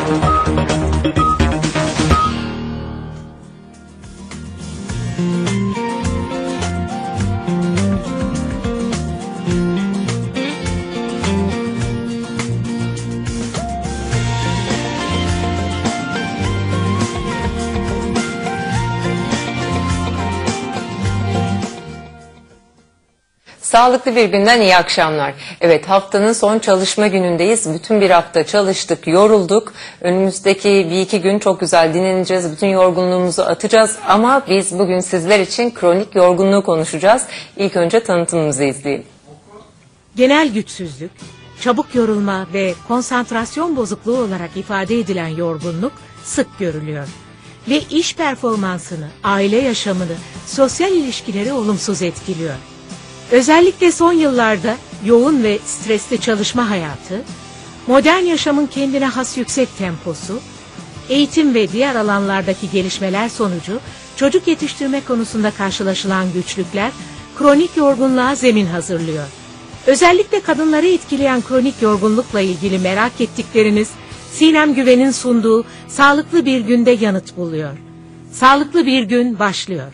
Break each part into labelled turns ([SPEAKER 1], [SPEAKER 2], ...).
[SPEAKER 1] Sağlıklı bir günden iyi akşamlar. Evet, haftanın son çalışma günündeyiz. Bütün bir hafta çalıştık, yorulduk. Önümüzdeki bir iki gün çok güzel dinleneceğiz. Bütün yorgunluğumuzu atacağız. Ama biz bugün sizler için kronik yorgunluğu konuşacağız. İlk önce tanıtımımızı izleyelim.
[SPEAKER 2] Genel güçsüzlük, çabuk yorulma ve konsantrasyon bozukluğu olarak ifade edilen yorgunluk sık görülüyor. Ve iş performansını, aile yaşamını, sosyal ilişkileri olumsuz etkiliyor. Özellikle son yıllarda yoğun ve stresli çalışma hayatı, modern yaşamın kendine has yüksek temposu, eğitim ve diğer alanlardaki gelişmeler sonucu çocuk yetiştirme konusunda karşılaşılan güçlükler kronik yorgunluğa zemin hazırlıyor. Özellikle kadınları etkileyen kronik yorgunlukla ilgili merak ettikleriniz Sinem Güven'in sunduğu Sağlıklı Bir Gün'de yanıt buluyor. Sağlıklı Bir Gün başlıyor.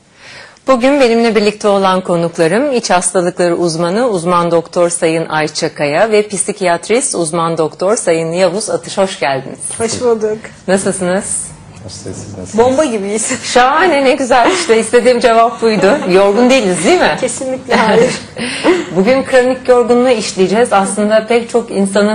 [SPEAKER 1] Bugün benimle birlikte olan konuklarım iç hastalıkları uzmanı uzman doktor Sayın Ayça Kaya ve psikiyatrist uzman doktor Sayın Yavuz Atış. Hoş geldiniz.
[SPEAKER 3] Hoş bulduk.
[SPEAKER 1] Nasılsınız?
[SPEAKER 3] Nasılsınız? Bomba gibiyiz.
[SPEAKER 1] Şahane, ne güzel, işte istediğim cevap buydu. Yorgun değiliz değil mi?
[SPEAKER 3] Kesinlikle hayır.
[SPEAKER 1] Bugün kronik yorgunluğu işleyeceğiz. Aslında pek çok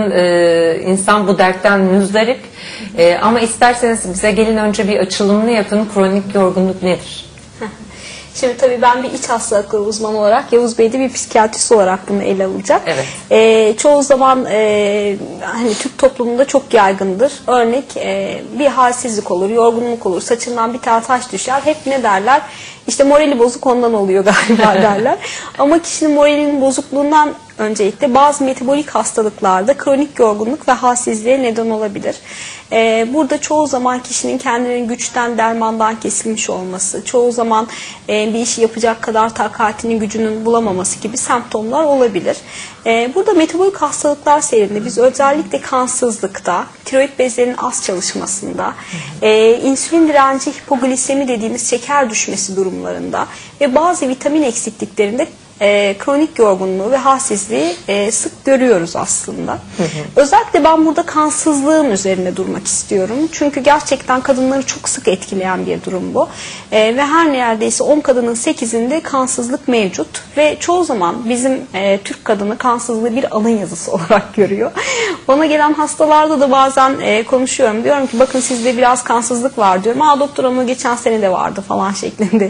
[SPEAKER 1] insan bu dertten müzdarip. Ama isterseniz bize gelin önce bir açılımını yapın. Kronik yorgunluk nedir?
[SPEAKER 3] Şimdi tabii ben bir iç hastalıkları uzmanı olarak, Yavuz Bey de bir psikiyatrist olarak bunu ele alacak.
[SPEAKER 1] Evet.
[SPEAKER 3] Çoğu zaman hani Türk toplumunda çok yaygındır. Örnek bir halsizlik olur, yorgunluk olur, saçından bir tane taş düşer. Hep ne derler? İşte morali bozuk ondan oluyor galiba derler. Ama kişinin moralinin bozukluğundan öncelikle bazı metabolik hastalıklarda kronik yorgunluk ve halsizliğe neden olabilir. Burada çoğu zaman kişinin kendinin güçten, dermandan kesilmiş olması, çoğu zaman bir işi yapacak kadar takatinin, gücünün bulamaması gibi semptomlar olabilir. Burada metabolik hastalıklar seyrinde biz özellikle kansızlıkta, tiroid bezlerinin az çalışmasında, insülin direnci, hipoglisemi dediğimiz şeker düşmesi durumlarında ve bazı vitamin eksikliklerinde kronik yorgunluğu ve halsizliği sık görüyoruz aslında. Hı hı. Özellikle ben burada kansızlığın üzerine durmak istiyorum. Çünkü gerçekten kadınları çok sık etkileyen bir durum bu. Ve her neredeyse 10 kadının 8'inde kansızlık mevcut. Ve çoğu zaman bizim Türk kadını kansızlığı bir alın yazısı olarak görüyor. Bana gelen hastalarda da bazen konuşuyorum. Diyorum ki bakın sizde biraz kansızlık var diyorum. Aa doktor ama geçen sene de vardı falan şeklinde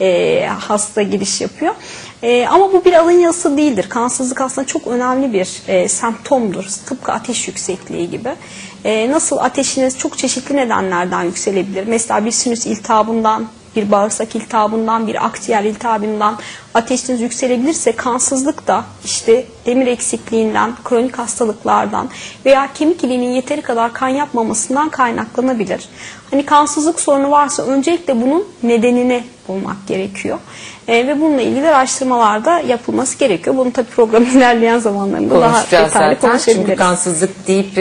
[SPEAKER 3] hasta giriş yapıyor. Ama bu bir alın yazısı değildir. Kansızlık aslında çok önemli bir semptomdur. Tıpkı ateş yüksekliği gibi. Nasıl ateşiniz çok çeşitli nedenlerden yükselebilir. Mesela bir sinüs iltihabından, bir bağırsak iltihabından, bir akciğer iltihabından ateşiniz yükselebilirse kansızlık da işte demir eksikliğinden, kronik hastalıklardan veya kemik iliğinin yeteri kadar kan yapmamasından kaynaklanabilir. Hani kansızlık sorunu varsa öncelikle bunun nedenini bulmak gerekiyor. Ve bununla ilgili araştırmalar da yapılması gerekiyor. Bunu tabii programın ilerleyen zamanlarında daha detaylı konuşabiliriz.
[SPEAKER 1] Çünkü kansızlık deyip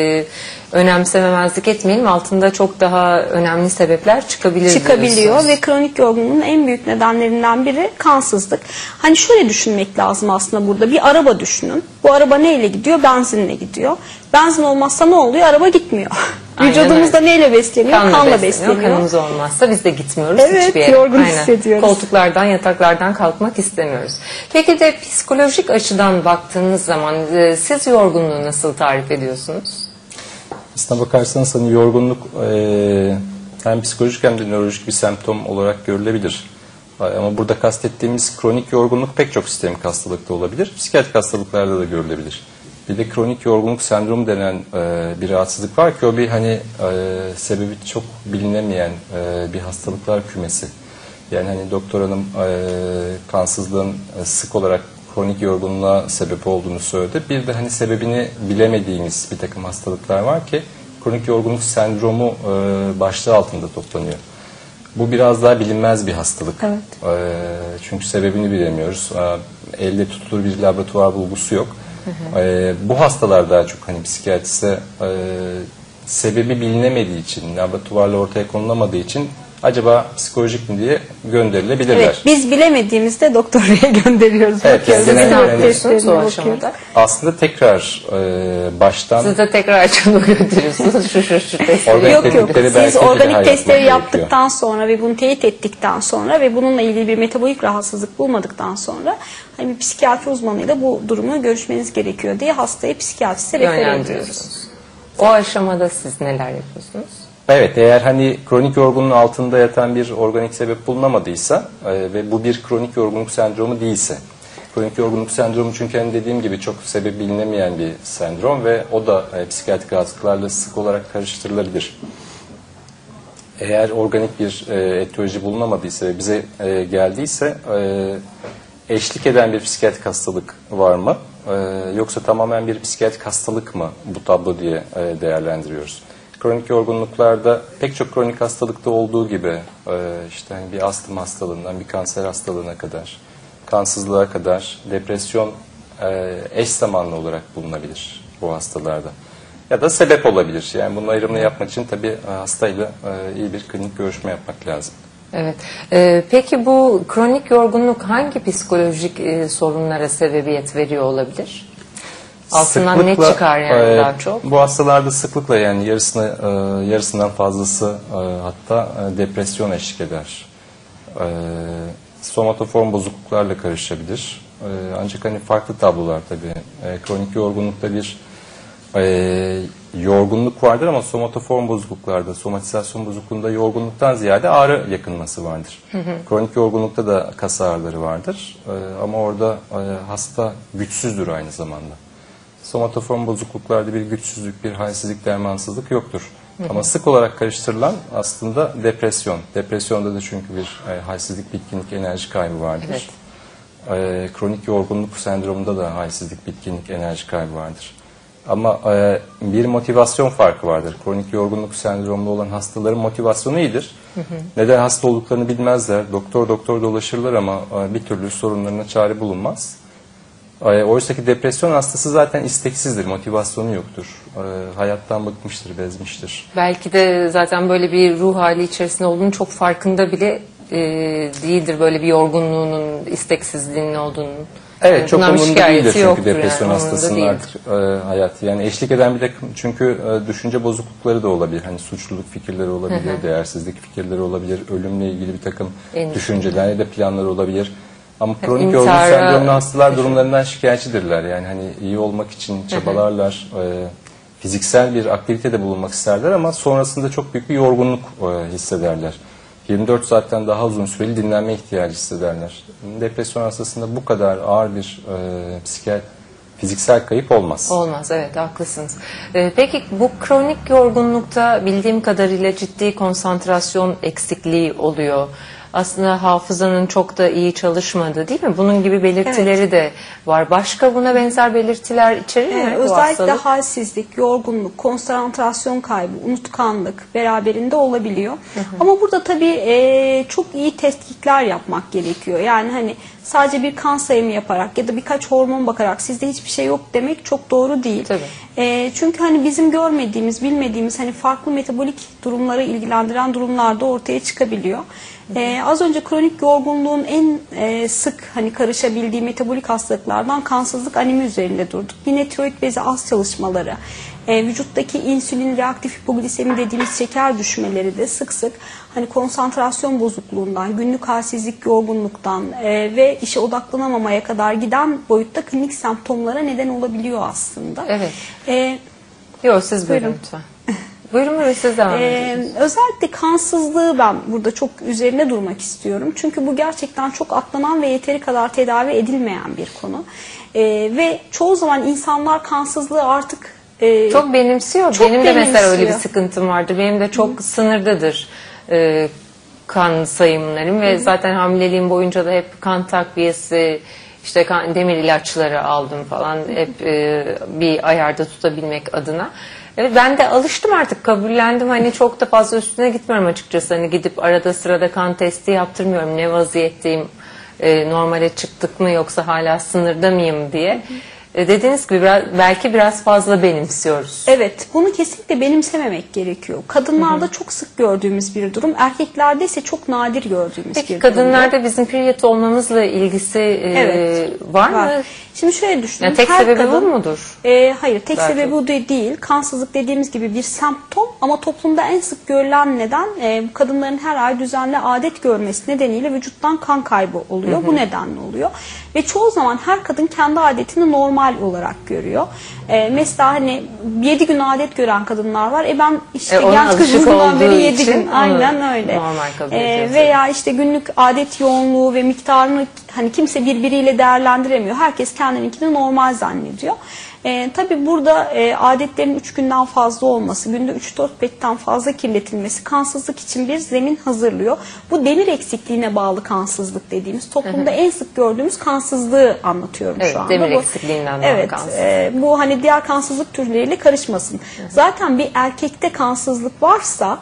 [SPEAKER 1] önemsememezlik etmeyelim. Altında çok daha önemli sebepler çıkabiliyor
[SPEAKER 3] ve kronik yorgunluğun en büyük nedenlerinden biri kansızlık. Hani şöyle düşünmek lazım aslında burada. Bir araba düşünün. Bu araba neyle gidiyor? Benzinle gidiyor. Benzin olmazsa ne oluyor? Araba gitmiyor. Vücudumuzda neyle besleniyor? Kanla besleniyor.
[SPEAKER 1] Kanımız olmazsa biz de gitmiyoruz hiçbir yere.
[SPEAKER 3] Yorgun hissediyoruz.
[SPEAKER 1] Koltuklardan, yataklardan kalkmak istemiyoruz. Peki de psikolojik açıdan baktığınız zaman siz yorgunluğu nasıl tarif ediyorsunuz?
[SPEAKER 4] Aslına bakarsanız hani yorgunluk hem psikolojik hem de nörolojik bir semptom olarak görülebilir. Ama burada kastettiğimiz kronik yorgunluk pek çok sistemik hastalıkta olabilir. Psikiyatrik hastalıklarda da görülebilir. Bir de kronik yorgunluk sendromu denen bir rahatsızlık var ki o bir hani sebebi çok bilinemeyen bir hastalıklar kümesi. Yani hani doktor hanım kansızlığın sık olarak kronik yorgunluğa sebep olduğunu söyledi. Bir de hani sebebini bilemediğimiz bir takım hastalıklar var ki kronik yorgunluk sendromu başlığı altında toplanıyor. Bu biraz daha bilinmez bir hastalık.
[SPEAKER 3] Evet.
[SPEAKER 4] Çünkü sebebini bilemiyoruz. Elle tutulur bir laboratuvar bulgusu yok. Bu hastalar daha çok hani psikiyatriste sebebi bilinemediği için, laboratuvarla ortaya konulamadığı için acaba psikolojik mi diye gönderilebilirler.
[SPEAKER 3] Evet, biz bilemediğimizde doktora gönderiyoruz.
[SPEAKER 4] Evet,
[SPEAKER 3] bakıyoruz.
[SPEAKER 4] yani genelde
[SPEAKER 3] Sinir
[SPEAKER 4] yani
[SPEAKER 3] testlerini
[SPEAKER 1] o
[SPEAKER 3] bakıyoruz.
[SPEAKER 1] aşamada.
[SPEAKER 4] Aslında tekrar baştan
[SPEAKER 1] Siz de tekrar açılıp götürüyorsunuz şu testleri.
[SPEAKER 4] Organik
[SPEAKER 3] Yok yok.
[SPEAKER 4] tetkikleri belki
[SPEAKER 3] Siz
[SPEAKER 4] bir daha
[SPEAKER 3] organik
[SPEAKER 4] yapmak
[SPEAKER 3] testleri
[SPEAKER 4] gerekiyor.
[SPEAKER 3] yaptıktan sonra ve bunu teyit ettikten sonra ve bununla ilgili bir metabolik rahatsızlık bulmadıktan sonra hani bir psikiyatri uzmanıyla bu durumu görüşmeniz gerekiyor diye hastayı psikiyatriste refer ediyoruz.
[SPEAKER 1] Yönlendiriyorsunuz. O aşamada siz neler yapıyorsunuz?
[SPEAKER 4] Evet, eğer hani kronik yorgunluğun altında yatan bir organik sebep bulunamadıysa ve bu bir kronik yorgunluk sendromu değilse, kronik yorgunluk sendromu çünkü hani dediğim gibi çok sebebi bilinemeyen bir sendrom ve o da psikiyatrik rahatsızlıklarla sık olarak karıştırılabilir. Eğer organik bir etiyoloji bulunamadıysa ve bize geldiyse eşlik eden bir psikiyatrik hastalık var mı? Yoksa tamamen bir psikiyatrik hastalık mı bu tablo diye değerlendiriyoruz. Kronik yorgunluklarda pek çok kronik hastalıkta olduğu gibi işte hani bir astım hastalığından bir kanser hastalığına kadar, kansızlığa kadar depresyon eş zamanlı olarak bulunabilir bu hastalarda. Ya da sebep olabilir. Yani bunun ayrımını yapmak için tabii hastayla iyi bir klinik görüşme yapmak lazım.
[SPEAKER 1] Evet. Peki bu kronik yorgunluk hangi psikolojik sorunlara sebebiyet veriyor olabilir? Altından ne çıkar yani daha çok?
[SPEAKER 4] Bu hastalarda sıklıkla yani yarısından fazlası hatta depresyon eşlik eder. Somatoform bozukluklarla karışabilir. Ancak hani farklı tablolar tabii. Kronik yorgunlukta bir yorgunluk vardır ama somatoform bozukluklarda, somatizasyon bozukluğunda yorgunluktan ziyade ağrı yakınması vardır. Kronik yorgunlukta da kas ağrıları vardır ama orada hasta güçsüzdür aynı zamanda. Somatoform bozukluklarda bir güçsüzlük, bir halsizlik, dermansızlık yoktur. Ama sık olarak karıştırılan aslında depresyon. Depresyonda da çünkü bir halsizlik, bitkinlik, enerji kaybı vardır.
[SPEAKER 1] Evet.
[SPEAKER 4] Kronik yorgunluk sendromunda da halsizlik, bitkinlik, enerji kaybı vardır. Ama bir motivasyon farkı vardır. Kronik yorgunluk sendromlu olan hastaların motivasyonu iyidir. Neden hasta olduklarını bilmezler. Doktor dolaşırlar ama bir türlü sorunlarına çare bulunmaz. Oysa ki depresyon hastası zaten isteksizdir, motivasyonu yoktur. Hayattan bıkmıştır, bezmiştir.
[SPEAKER 1] Belki de zaten böyle bir ruh hali içerisinde olduğunu çok farkında bile değildir. Böyle bir yorgunluğunun, isteksizliğinin olduğunu.
[SPEAKER 4] Evet,
[SPEAKER 1] Yani
[SPEAKER 4] çok
[SPEAKER 1] bundan bir
[SPEAKER 4] umurunda değildir
[SPEAKER 1] şikayeti
[SPEAKER 4] çünkü
[SPEAKER 1] yoktur
[SPEAKER 4] depresyon
[SPEAKER 1] yani,
[SPEAKER 4] hastasının
[SPEAKER 1] umurunda
[SPEAKER 4] artık hayatı. Yani eşlik eden bir takım çünkü düşünce bozuklukları da olabilir. Hani suçluluk fikirleri olabilir, değersizlik fikirleri olabilir, ölümle ilgili bir takım düşünceler ya da planları olabilir. Ama kronik yorgunluk sendromlu hastalar durumlarından şikayetçidirler. Yani hani iyi olmak için çabalarlar, fiziksel bir aktivitede bulunmak isterler ama sonrasında çok büyük bir yorgunluk hissederler. 24 saatten daha uzun süreli dinlenme ihtiyacı hissederler. Depresyon hastasında bu kadar ağır bir fiziksel kayıp olmaz.
[SPEAKER 1] Olmaz, evet, haklısınız. Peki bu kronik yorgunlukta bildiğim kadarıyla ciddi konsantrasyon eksikliği oluyor. Aslında hafızanın çok da iyi çalışmadığı, değil mi? Bunun gibi belirtileri de var. Başka buna benzer belirtiler içerir mi bu
[SPEAKER 3] Özellikle
[SPEAKER 1] hastalık?
[SPEAKER 3] halsizlik, yorgunluk, konsantrasyon kaybı, unutkanlık beraberinde olabiliyor. Ama burada tabii çok iyi tetkikler yapmak gerekiyor. Yani hani sadece bir kan sayımı yaparak ya da birkaç hormon bakarak sizde hiçbir şey yok demek çok doğru değil. Çünkü hani bizim görmediğimiz, bilmediğimiz hani farklı metabolik durumları ilgilendiren durumlar da ortaya çıkabiliyor. Az önce kronik yorgunluğun en sık hani karışabildiği metabolik hastalıklardan kansızlık, anemi üzerinde durduk. Yine tiroid bezi az çalışmaları, vücuttaki insülin reaktif hipoglisemi dediğimiz şeker düşmeleri de sık sık hani konsantrasyon bozukluğundan, günlük halsizlik, yorgunluktan ve işe odaklanamamaya kadar giden boyutta klinik semptomlara neden olabiliyor aslında.
[SPEAKER 1] Evet. Yok, siz buyurun lütfen. Buyurun, siz devam edin.
[SPEAKER 3] Özellikle kansızlığı ben burada çok üzerine durmak istiyorum. Çünkü bu gerçekten çok atlanan ve yeteri kadar tedavi edilmeyen bir konu. Ve çoğu zaman insanlar kansızlığı artık
[SPEAKER 1] çok benimsiyor.
[SPEAKER 3] Çok
[SPEAKER 1] Benim de mesela
[SPEAKER 3] benimsiyor.
[SPEAKER 1] öyle bir sıkıntım vardır. Benim de çok sınırdadır kan sayımlarım ve zaten hamileliğim boyunca da hep kan takviyesi, işte demir ilaçları aldım falan, hep bir ayarda tutabilmek adına. Evet, ben de alıştım artık, kabullendim. Hani çok da fazla üstüne gitmiyorum açıkçası. Hani gidip arada sırada kan testi yaptırmıyorum. Ne vaziyetteyim, normale çıktık mı yoksa hala sınırda mıyım diye. dediğiniz gibi belki biraz fazla benimsiyoruz.
[SPEAKER 3] Evet, bunu kesinlikle benimsememek gerekiyor. Kadınlarda çok sık gördüğümüz bir durum, erkeklerde ise çok nadir gördüğümüz
[SPEAKER 1] Peki
[SPEAKER 3] bir durum.
[SPEAKER 1] kadınlarda bizim period olmamızla ilgisi var mı?
[SPEAKER 3] Şimdi şöyle düşünün.
[SPEAKER 1] Yani tek sebebi bu mudur?
[SPEAKER 3] Hayır, tek
[SPEAKER 1] Belki.
[SPEAKER 3] sebebi bu değil. Kansızlık dediğimiz gibi bir semptom ama toplumda en sık görülen neden kadınların her ay düzenli adet görmesi nedeniyle vücuttan kan kaybı oluyor. Bu nedenle oluyor. Ve çoğu zaman her kadın kendi adetini normal olarak görüyor. Mesela hani 7 gün adet gören kadınlar var. Ben işte
[SPEAKER 1] ona
[SPEAKER 3] genç
[SPEAKER 1] alışık
[SPEAKER 3] kızımdan
[SPEAKER 1] olduğu
[SPEAKER 3] beri 7
[SPEAKER 1] için
[SPEAKER 3] gün. Aynen öyle.
[SPEAKER 1] normal kabul ediyoruz.
[SPEAKER 3] Veya işte günlük adet yoğunluğu ve miktarını hani kimse birbiriyle değerlendiremiyor. Herkes kendininkini normal zannediyor. Tabii burada adetlerin 3 günden fazla olması, günde 3-4 petten fazla kirletilmesi kansızlık için bir zemin hazırlıyor. Bu demir eksikliğine bağlı kansızlık dediğimiz toplumda en sık gördüğümüz kansızlığı anlatıyorum şu anda.
[SPEAKER 1] Demir eksikliğinden bağlı kansızlık.
[SPEAKER 3] Bu hani diğer kansızlık türleriyle karışmasın. Zaten bir erkekte kansızlık varsa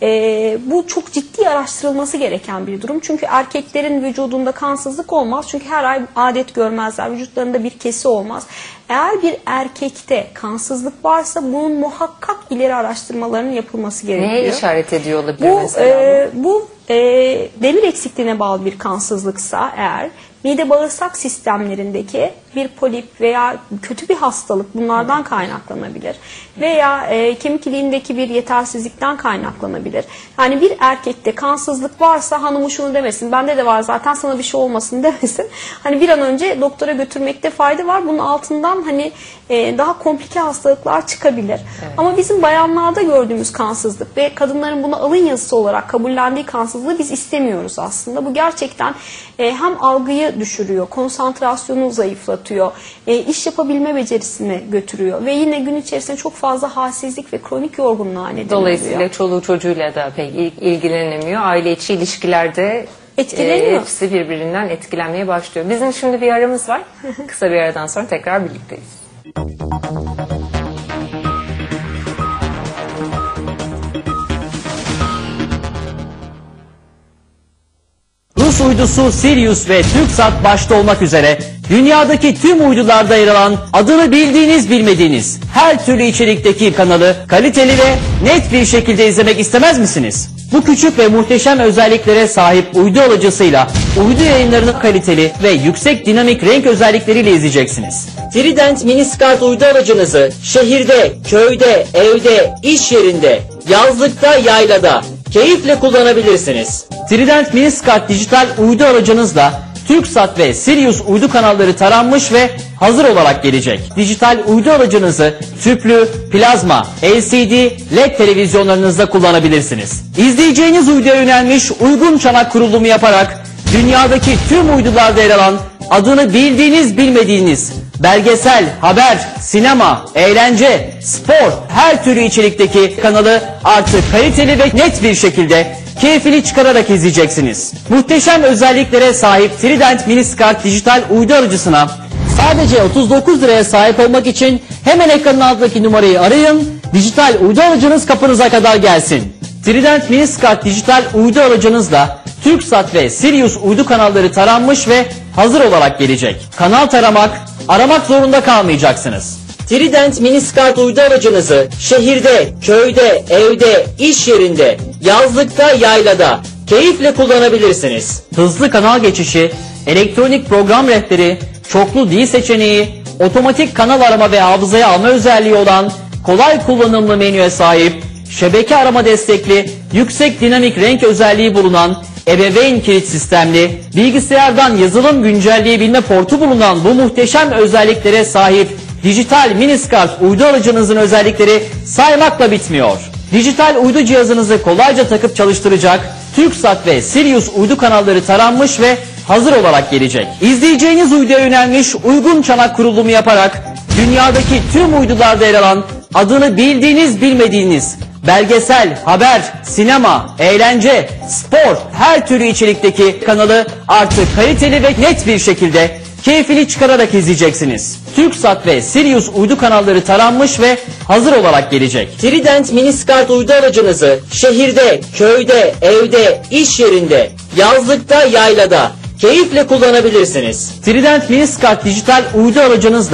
[SPEAKER 3] bu çok ciddi araştırılması gereken bir durum. Çünkü erkeklerin vücudunda kansızlık olmaz. Çünkü her ay adet görmezler. Vücutlarında bir kesi olmaz. Eğer bir erkekte kansızlık varsa bunun muhakkak ileri araştırmalarının yapılması gerekiyor.
[SPEAKER 1] Neye işaret ediyor olabilir mesela
[SPEAKER 3] Bu demir eksikliğine bağlı bir kansızlıksa eğer mide bağırsak sistemlerindeki bir polip veya kötü bir hastalık bunlardan kaynaklanabilir. Veya kemik iliğindeki bir yetersizlikten kaynaklanabilir. Yani bir erkekte kansızlık varsa hanımı şunu demesin, bende de var zaten sana bir şey olmasın demesin. Hani bir an önce doktora götürmekte fayda var. Bunun altından hani daha komplike hastalıklar çıkabilir. Evet. Ama bizim bayanlarda gördüğümüz kansızlık ve kadınların bunu alın yazısı olarak kabullendiği kansızlığı biz istemiyoruz aslında. Bu gerçekten hem algıyı düşürüyor, konsantrasyonu zayıflatıyor, iş yapabilme becerisini götürüyor ve yine gün içerisinde çok fazla halsizlik ve kronik yorgunluğa neden oluyor.
[SPEAKER 1] Dolayısıyla çoluğu çocuğuyla da pek ilgilenemiyor. Aile içi ilişkilerde
[SPEAKER 3] etkileniyor.
[SPEAKER 1] Hepsi birbirinden etkilenmeye başlıyor. Bizim şimdi bir aramız var. Kısa bir aradan sonra tekrar birlikteyiz.
[SPEAKER 5] Rus uydusu Sirius ve TürkSat başta olmak üzere dünyadaki tüm uydularda yer alan adını bildiğiniz bilmediğiniz her türlü içerikteki kanalı kaliteli ve net bir şekilde izlemek istemez misiniz? Bu küçük ve muhteşem özelliklere sahip uydu alıcısıyla uydu yayınlarını kaliteli ve yüksek dinamik renk özellikleriyle izleyeceksiniz. Trident Miniscard uydu alıcınızı şehirde, köyde, evde, iş yerinde, yazlıkta, yaylada keyifle kullanabilirsiniz. Trident Miniscard dijital uydu aracınızla TürkSat ve Sirius uydu kanalları taranmış ve hazır olarak gelecek. Dijital uydu aracınızı tüplü, plazma, LCD, LED televizyonlarınızda kullanabilirsiniz. İzleyeceğiniz uyduya yönelmiş uygun çanak kurulumu yaparak dünyadaki tüm uydularda yer alan adını bildiğiniz bilmediğiniz belgesel, haber, sinema, eğlence, spor, her türlü içerikteki kanalı artık kaliteli ve net bir şekilde keyfini çıkararak izleyeceksiniz. Muhteşem özelliklere sahip Trident Miniscard dijital uydu aracısına sadece 39 liraya sahip olmak için hemen ekranın altındaki numarayı arayın, dijital uydu aracınız kapınıza kadar gelsin. Trident Miniscard dijital uydu aracınızla TürkSat ve Sirius uydu kanalları taranmış ve hazır olarak gelecek. Kanal taramak, aramak zorunda kalmayacaksınız. Trident Miniscard uydu aracınızı şehirde, köyde, evde, iş yerinde, yazlıkta, yaylada keyifle kullanabilirsiniz. Hızlı kanal geçişi, elektronik program rehberi, çoklu dil seçeneği, otomatik kanal arama ve hafızaya alma özelliği olan kolay kullanımlı menüye sahip, şebeke arama destekli, yüksek dinamik renk özelliği bulunan, ebeveyn kilit sistemli, bilgisayardan yazılım güncelleyebilme portu bulunan bu muhteşem özelliklere sahip dijital Miniscard uydu aracınızın özellikleri saymakla bitmiyor. Dijital uydu cihazınızı kolayca takıp çalıştıracak, TürkSat ve Sirius uydu kanalları taranmış ve hazır olarak gelecek. İzleyeceğiniz uyduya yönelmiş uygun çanak kurulumu yaparak dünyadaki tüm uydularda yer alan adını bildiğiniz bilmediğiniz belgesel, haber, sinema, eğlence, spor, her türlü içerikteki kanalı artık kaliteli ve net bir şekilde keyfini çıkararak izleyeceksiniz. TürkSat ve Sirius uydu kanalları taranmış ve hazır olarak gelecek. Trident Miniscard uydu aracınızı şehirde, köyde, evde, iş yerinde, yazlıkta, yaylada keyifle kullanabilirsiniz. Trident Miniscard dijital uydu aracınızla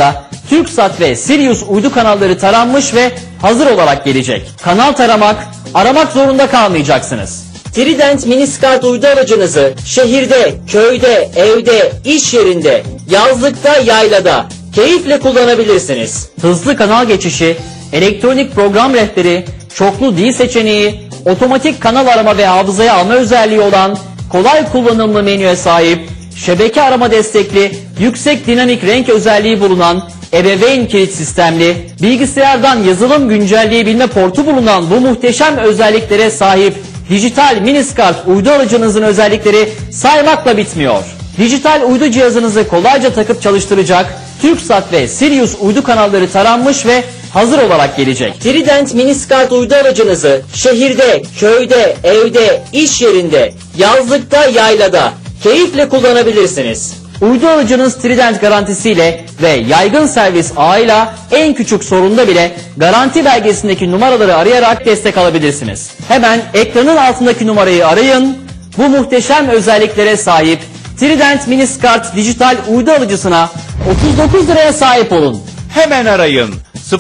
[SPEAKER 5] TürkSat ve Sirius uydu kanalları taranmış ve hazır olarak gelecek. Kanal taramak, aramak zorunda kalmayacaksınız. Trident Miniskart uydu aracınızı şehirde, köyde, evde, iş yerinde, yazlıkta, yaylada keyifle kullanabilirsiniz. Hızlı kanal geçişi, elektronik program rehberi, çoklu dil seçeneği, otomatik kanal arama ve hafızaya alma özelliği olan kolay kullanımlı menüye sahip, şebeke arama destekli, yüksek dinamik renk özelliği bulunan, ebeveyn kilit sistemli, bilgisayardan yazılım güncelleyebilme portu bulunan bu muhteşem özelliklere sahip dijital Miniskart uydu aracınızın özellikleri saymakla bitmiyor. Dijital uydu cihazınızı kolayca takıp çalıştıracak, TürkSat ve Sirius uydu kanalları taranmış ve hazır olarak gelecek. Trident Miniskart uydu aracınızı şehirde, köyde, evde, iş yerinde, yazlıkta, yaylada keyifle kullanabilirsiniz. Uydu aracınız Trident garantisiyle ve yaygın servis ağıyla en küçük sorunda bile garanti belgesindeki numaraları arayarak destek alabilirsiniz. Hemen ekranın altındaki numarayı arayın. Bu muhteşem özelliklere sahip Trident Miniskart dijital uydu alıcısına 39 liraya sahip olun.
[SPEAKER 6] Hemen arayın.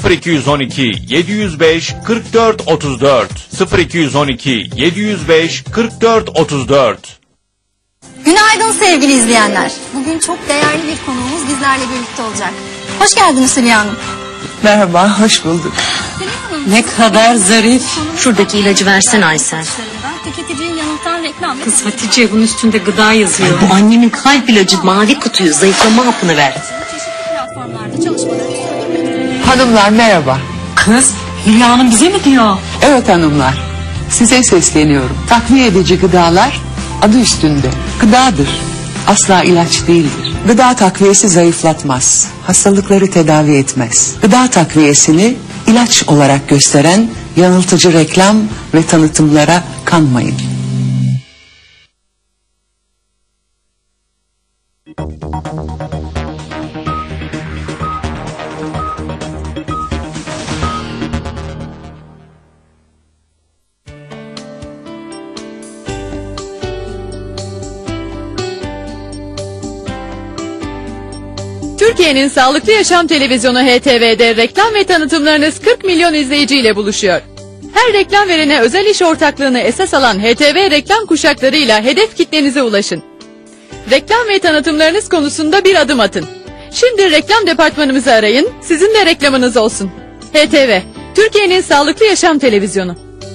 [SPEAKER 6] 0212 705 44 34 0212 705 44 34.
[SPEAKER 7] Günaydın sevgili izleyenler. Bugün çok değerli bir konuğumuz bizlerle birlikte olacak. Hoş geldiniz Hülya Hanım.
[SPEAKER 8] Merhaba, hoş bulduk.
[SPEAKER 9] Ne kadar zarif. Şuradaki ilacı versen Aysel.
[SPEAKER 7] Tüketiciyi yanıltan reklam.
[SPEAKER 9] Kız Hatice, bunun üstünde gıda yazıyor. Bu annemin kalp ilacı, mavi kutuyu, zayıflama hapını ver.
[SPEAKER 7] Çeşitli platformlarda çalışmalarını sürdürmektedir.
[SPEAKER 8] Hanımlar merhaba.
[SPEAKER 9] Kız, Hülya Hanım bize mi diyor?
[SPEAKER 8] Evet hanımlar, size sesleniyorum. Takviye edici gıdalar adı üstünde gıdadır. Asla ilaç değildir. Gıda takviyesi zayıflatmaz. Hastalıkları tedavi etmez. Gıda takviyesini ilaç olarak gösteren yanıltıcı reklam ve tanıtımlara kanmayın.
[SPEAKER 10] Türkiye'nin Sağlıklı Yaşam Televizyonu HTV'de reklam ve tanıtımlarınız 40 milyon izleyiciyle buluşuyor. Her reklam verene özel iş ortaklığını esas alan HTV reklam kuşaklarıyla hedef kitlenize ulaşın. Reklam ve tanıtımlarınız konusunda bir adım atın. Şimdi reklam departmanımızı arayın, sizin de reklamınız olsun. HTV, Türkiye'nin Sağlıklı Yaşam Televizyonu.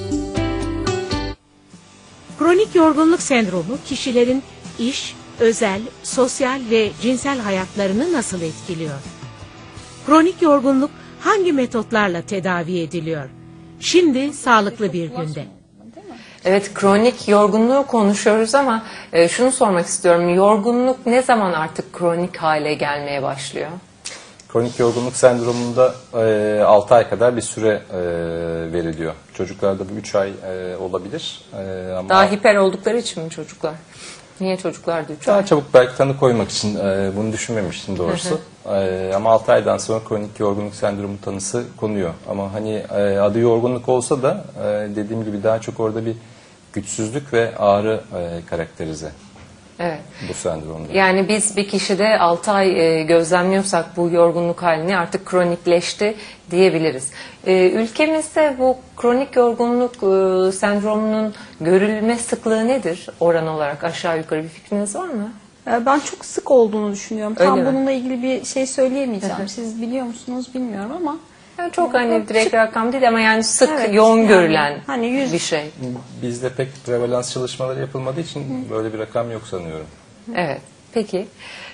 [SPEAKER 2] Kronik yorgunluk sendromu kişilerin iş, özel, sosyal ve cinsel hayatlarını nasıl etkiliyor? Kronik yorgunluk hangi metotlarla tedavi ediliyor? Şimdi sağlıklı bir günde.
[SPEAKER 1] Evet, kronik yorgunluğu konuşuyoruz ama şunu sormak istiyorum. Yorgunluk ne zaman artık kronik hale gelmeye başlıyor?
[SPEAKER 4] Kronik yorgunluk sendromunda 6 ay kadar bir süre veriliyor. Çocuklarda bu 3 ay olabilir. Ama
[SPEAKER 1] Daha hiper oldukları için mi çocuklar? Niye çocuklarda 3 ay?
[SPEAKER 4] daha çabuk belki tanı koymak için bunu düşünmemiştim doğrusu. Ama 6 aydan sonra kronik yorgunluk sendromu tanısı konuyor. Ama hani adı yorgunluk olsa da dediğim gibi daha çok orada bir güçsüzlük ve ağrı karakterize.
[SPEAKER 1] Evet.
[SPEAKER 4] Bu sendromda.
[SPEAKER 1] Yani biz bir kişide 6 ay gözlemliyorsak bu yorgunluk halini artık kronikleşti diyebiliriz. Ülkemizde bu kronik yorgunluk sendromunun görülme sıklığı nedir oran olarak, aşağı yukarı bir fikriniz var mı?
[SPEAKER 3] Ben çok sık olduğunu düşünüyorum.
[SPEAKER 1] Öyle
[SPEAKER 3] Tam
[SPEAKER 1] mi?
[SPEAKER 3] bununla ilgili bir şey söyleyemeyeceğim. Siz biliyor musunuz bilmiyorum ama.
[SPEAKER 1] Yani çok hani direkt rakam değil ama yani sık,
[SPEAKER 3] Evet,
[SPEAKER 1] yoğun
[SPEAKER 3] yani
[SPEAKER 1] görülen
[SPEAKER 3] hani 100
[SPEAKER 1] bir şey.
[SPEAKER 4] Bizde pek prevalans çalışmaları yapılmadığı için böyle bir rakam yok sanıyorum.
[SPEAKER 1] Evet. Peki.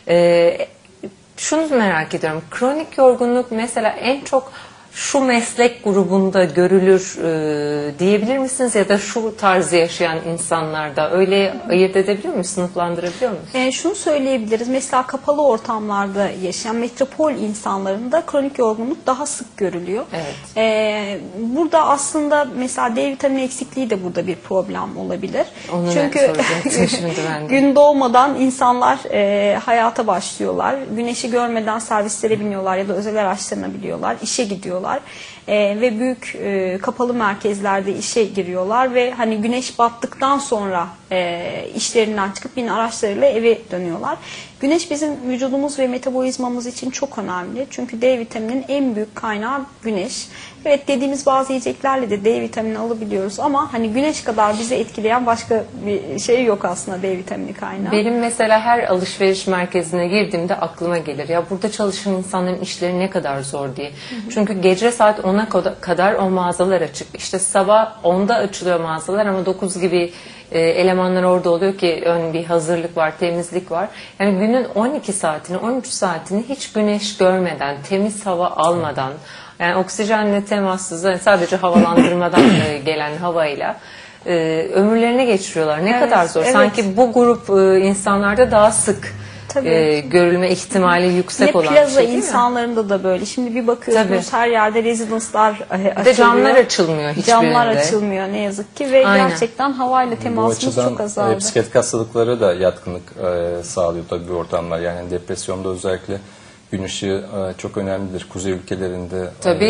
[SPEAKER 1] Şunu merak ediyorum. Kronik yorgunluk mesela en çok şu meslek grubunda görülür diyebilir misiniz? Ya da şu tarzı yaşayan insanlarda öyle ayırt edebiliyor muyuz? Sınıflandırabiliyor muyuz?
[SPEAKER 3] Şunu söyleyebiliriz. Mesela kapalı ortamlarda yaşayan metropol insanlarında kronik yorgunluk daha sık görülüyor.
[SPEAKER 1] Evet.
[SPEAKER 3] Burada aslında mesela D vitamini eksikliği de burada bir problem olabilir.
[SPEAKER 1] Onu
[SPEAKER 3] Çünkü
[SPEAKER 1] soracaktım şimdi ben de.
[SPEAKER 3] gün doğmadan insanlar hayata başlıyorlar. Güneşi görmeden servislere biniyorlar ya da özel araçlarına biniyorlar. İşe gidiyorlar. giriyorlar. Ve büyük kapalı merkezlerde işe giriyorlar ve hani güneş battıktan sonra işlerinden çıkıp yine araçlarıyla eve dönüyorlar. Güneş bizim vücudumuz ve metabolizmamız için çok önemli. Çünkü D vitamininin en büyük kaynağı güneş. Evet, dediğimiz bazı yiyeceklerle de D vitamini alabiliyoruz ama hani güneş kadar bizi etkileyen başka bir şey yok aslında D vitamini kaynağı.
[SPEAKER 1] Benim mesela her alışveriş merkezine girdiğimde aklıma gelir. Ya burada çalışan insanların işleri ne kadar zor diye. Çünkü gece saat 10'a kadar o mağazalar açık. İşte sabah 10'da açılıyor mağazalar ama 9 gibi elemanlar orada oluyor ki ön bir hazırlık var, temizlik var. Yani günün 12 saatini, 13 saatini hiç güneş görmeden, temiz hava almadan, yani oksijenle temassız, yani sadece havalandırmadan gelen havayla ömürlerine geçiriyorlar. Ne kadar zor. Evet. Sanki bu grup insanlarda daha sık görülme ihtimali yüksek olan
[SPEAKER 3] plaza
[SPEAKER 1] şey değil
[SPEAKER 3] insanlarında da böyle. Şimdi bir bakıyorsunuz her yerde rezidanslar açılıyor.
[SPEAKER 1] Ve camlar açılmıyor hiçbirinde.
[SPEAKER 3] Camlar açılmıyor ne yazık ki ve gerçekten havayla temasımız çok azaldı.
[SPEAKER 4] Psikiyatrik hastalıklara da yatkınlık sağlıyor tabii bu ortamlar. Yani depresyonda özellikle gün ışığı çok önemlidir. Kuzey ülkelerinde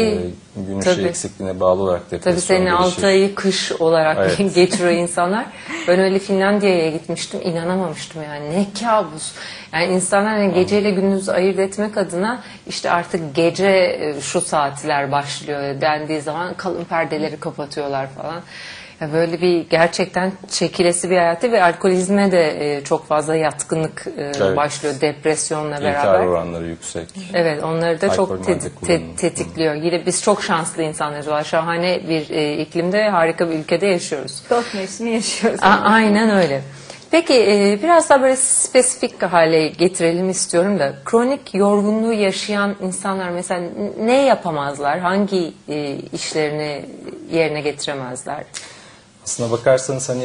[SPEAKER 4] gün ışığı eksikliğine bağlı olarak depresyon
[SPEAKER 1] Tabii senin 6 ayı kış olarak geçiriyor insanlar. Ben öyle Finlandiya'ya gitmiştim. İnanamamıştım yani. Ne kabus. Yani insanlar yani geceyle gündüzü ayırt etmek adına işte artık gece şu saatler başlıyor dendiği zaman kalın perdeleri kapatıyorlar falan. Ya böyle bir gerçekten çekilesi bir hayatı ve alkolizme de çok fazla yatkınlık başlıyor depresyonla beraber.
[SPEAKER 4] İntihar oranları yüksek.
[SPEAKER 1] Evet, onları da çok tetikliyor. Yine biz çok şanslı insanlarız var. Şahane bir iklimde, harika bir ülkede yaşıyoruz.
[SPEAKER 3] 4 mevsimi yaşıyoruz.
[SPEAKER 1] Aynen öyle. Peki biraz daha böyle spesifik hale getirelim istiyorum da kronik yorgunluğu yaşayan insanlar mesela ne yapamazlar? Hangi işlerini yerine getiremezler?
[SPEAKER 4] Aslına bakarsanız hani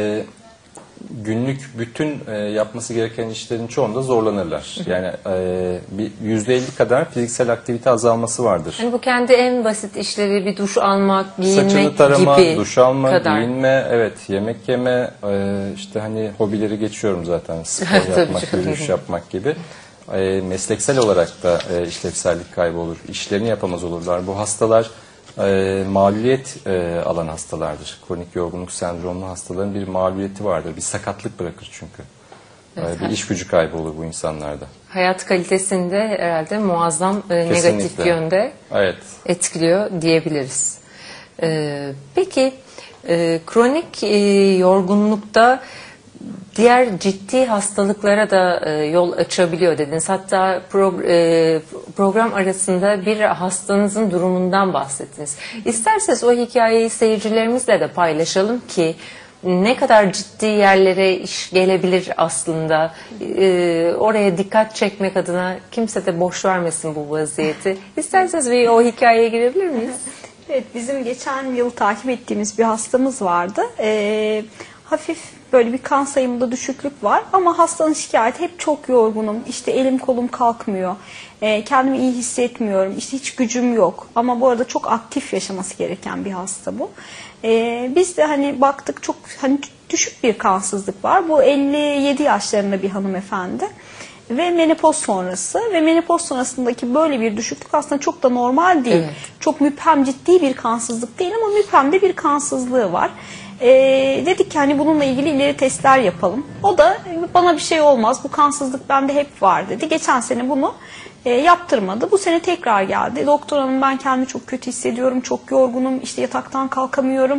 [SPEAKER 4] günlük bütün yapması gereken işlerin çoğunda zorlanırlar. Yani bir %50 kadar fiziksel aktivite azalması vardır.
[SPEAKER 1] Yani bu kendi en basit işleri bir duş almak, giyinmek
[SPEAKER 4] saçını tarama,
[SPEAKER 1] gibi
[SPEAKER 4] duş alma,
[SPEAKER 1] kadar.
[SPEAKER 4] giyinme, yemek yeme, işte hani hobileri geçiyorum zaten. Spor yapmak, yürüyüş yapmak gibi. Mesleksel olarak da işlevsellik kaybı olur. İşlerini yapamaz olurlar. Bu hastalar mağluliyet alan hastalardır. Kronik yorgunluk sendromlu hastaların bir mağluliyeti vardır. Bir sakatlık bırakır çünkü. Bir iş gücü kaybı olur bu insanlarda.
[SPEAKER 1] Hayat kalitesinde herhalde muazzam negatif yönde etkiliyor diyebiliriz. Peki kronik yorgunlukta diğer ciddi hastalıklara da yol açabiliyor dediniz. Hatta program arasında bir hastanızın durumundan bahsettiniz. İsterseniz o hikayeyi seyircilerimizle de paylaşalım ki ne kadar ciddi yerlere iş gelebilir aslında. Oraya dikkat çekmek adına kimse de boş vermesin bu vaziyeti. İsterseniz bir o hikayeye girebilir miyiz?
[SPEAKER 3] Evet, bizim geçen yıl takip ettiğimiz bir hastamız vardı. Hafif böyle bir kan sayımında düşüklük var ama hastanın şikayeti hep çok yorgunum, işte elim kolum kalkmıyor, kendimi iyi hissetmiyorum, işte hiç gücüm yok ama bu arada çok aktif yaşaması gereken bir hasta bu. Biz de hani baktık çok hani düşük bir kansızlık var. Bu 57 yaşlarında bir hanımefendi ve menopoz sonrası ve menopoz sonrasındaki böyle bir düşüklük aslında çok da normal değil. Çok müphem ciddi bir kansızlık değil ama müphem de bir kansızlığı var. Dedik ki hani bununla ilgili ileri testler yapalım. O da bana bir şey olmaz, bu kansızlık bende hep var dedi. Geçen sene bunu yaptırmadı. Bu sene tekrar geldi. Doktor hanım ben kendimi çok kötü hissediyorum, çok yorgunum, işte yataktan kalkamıyorum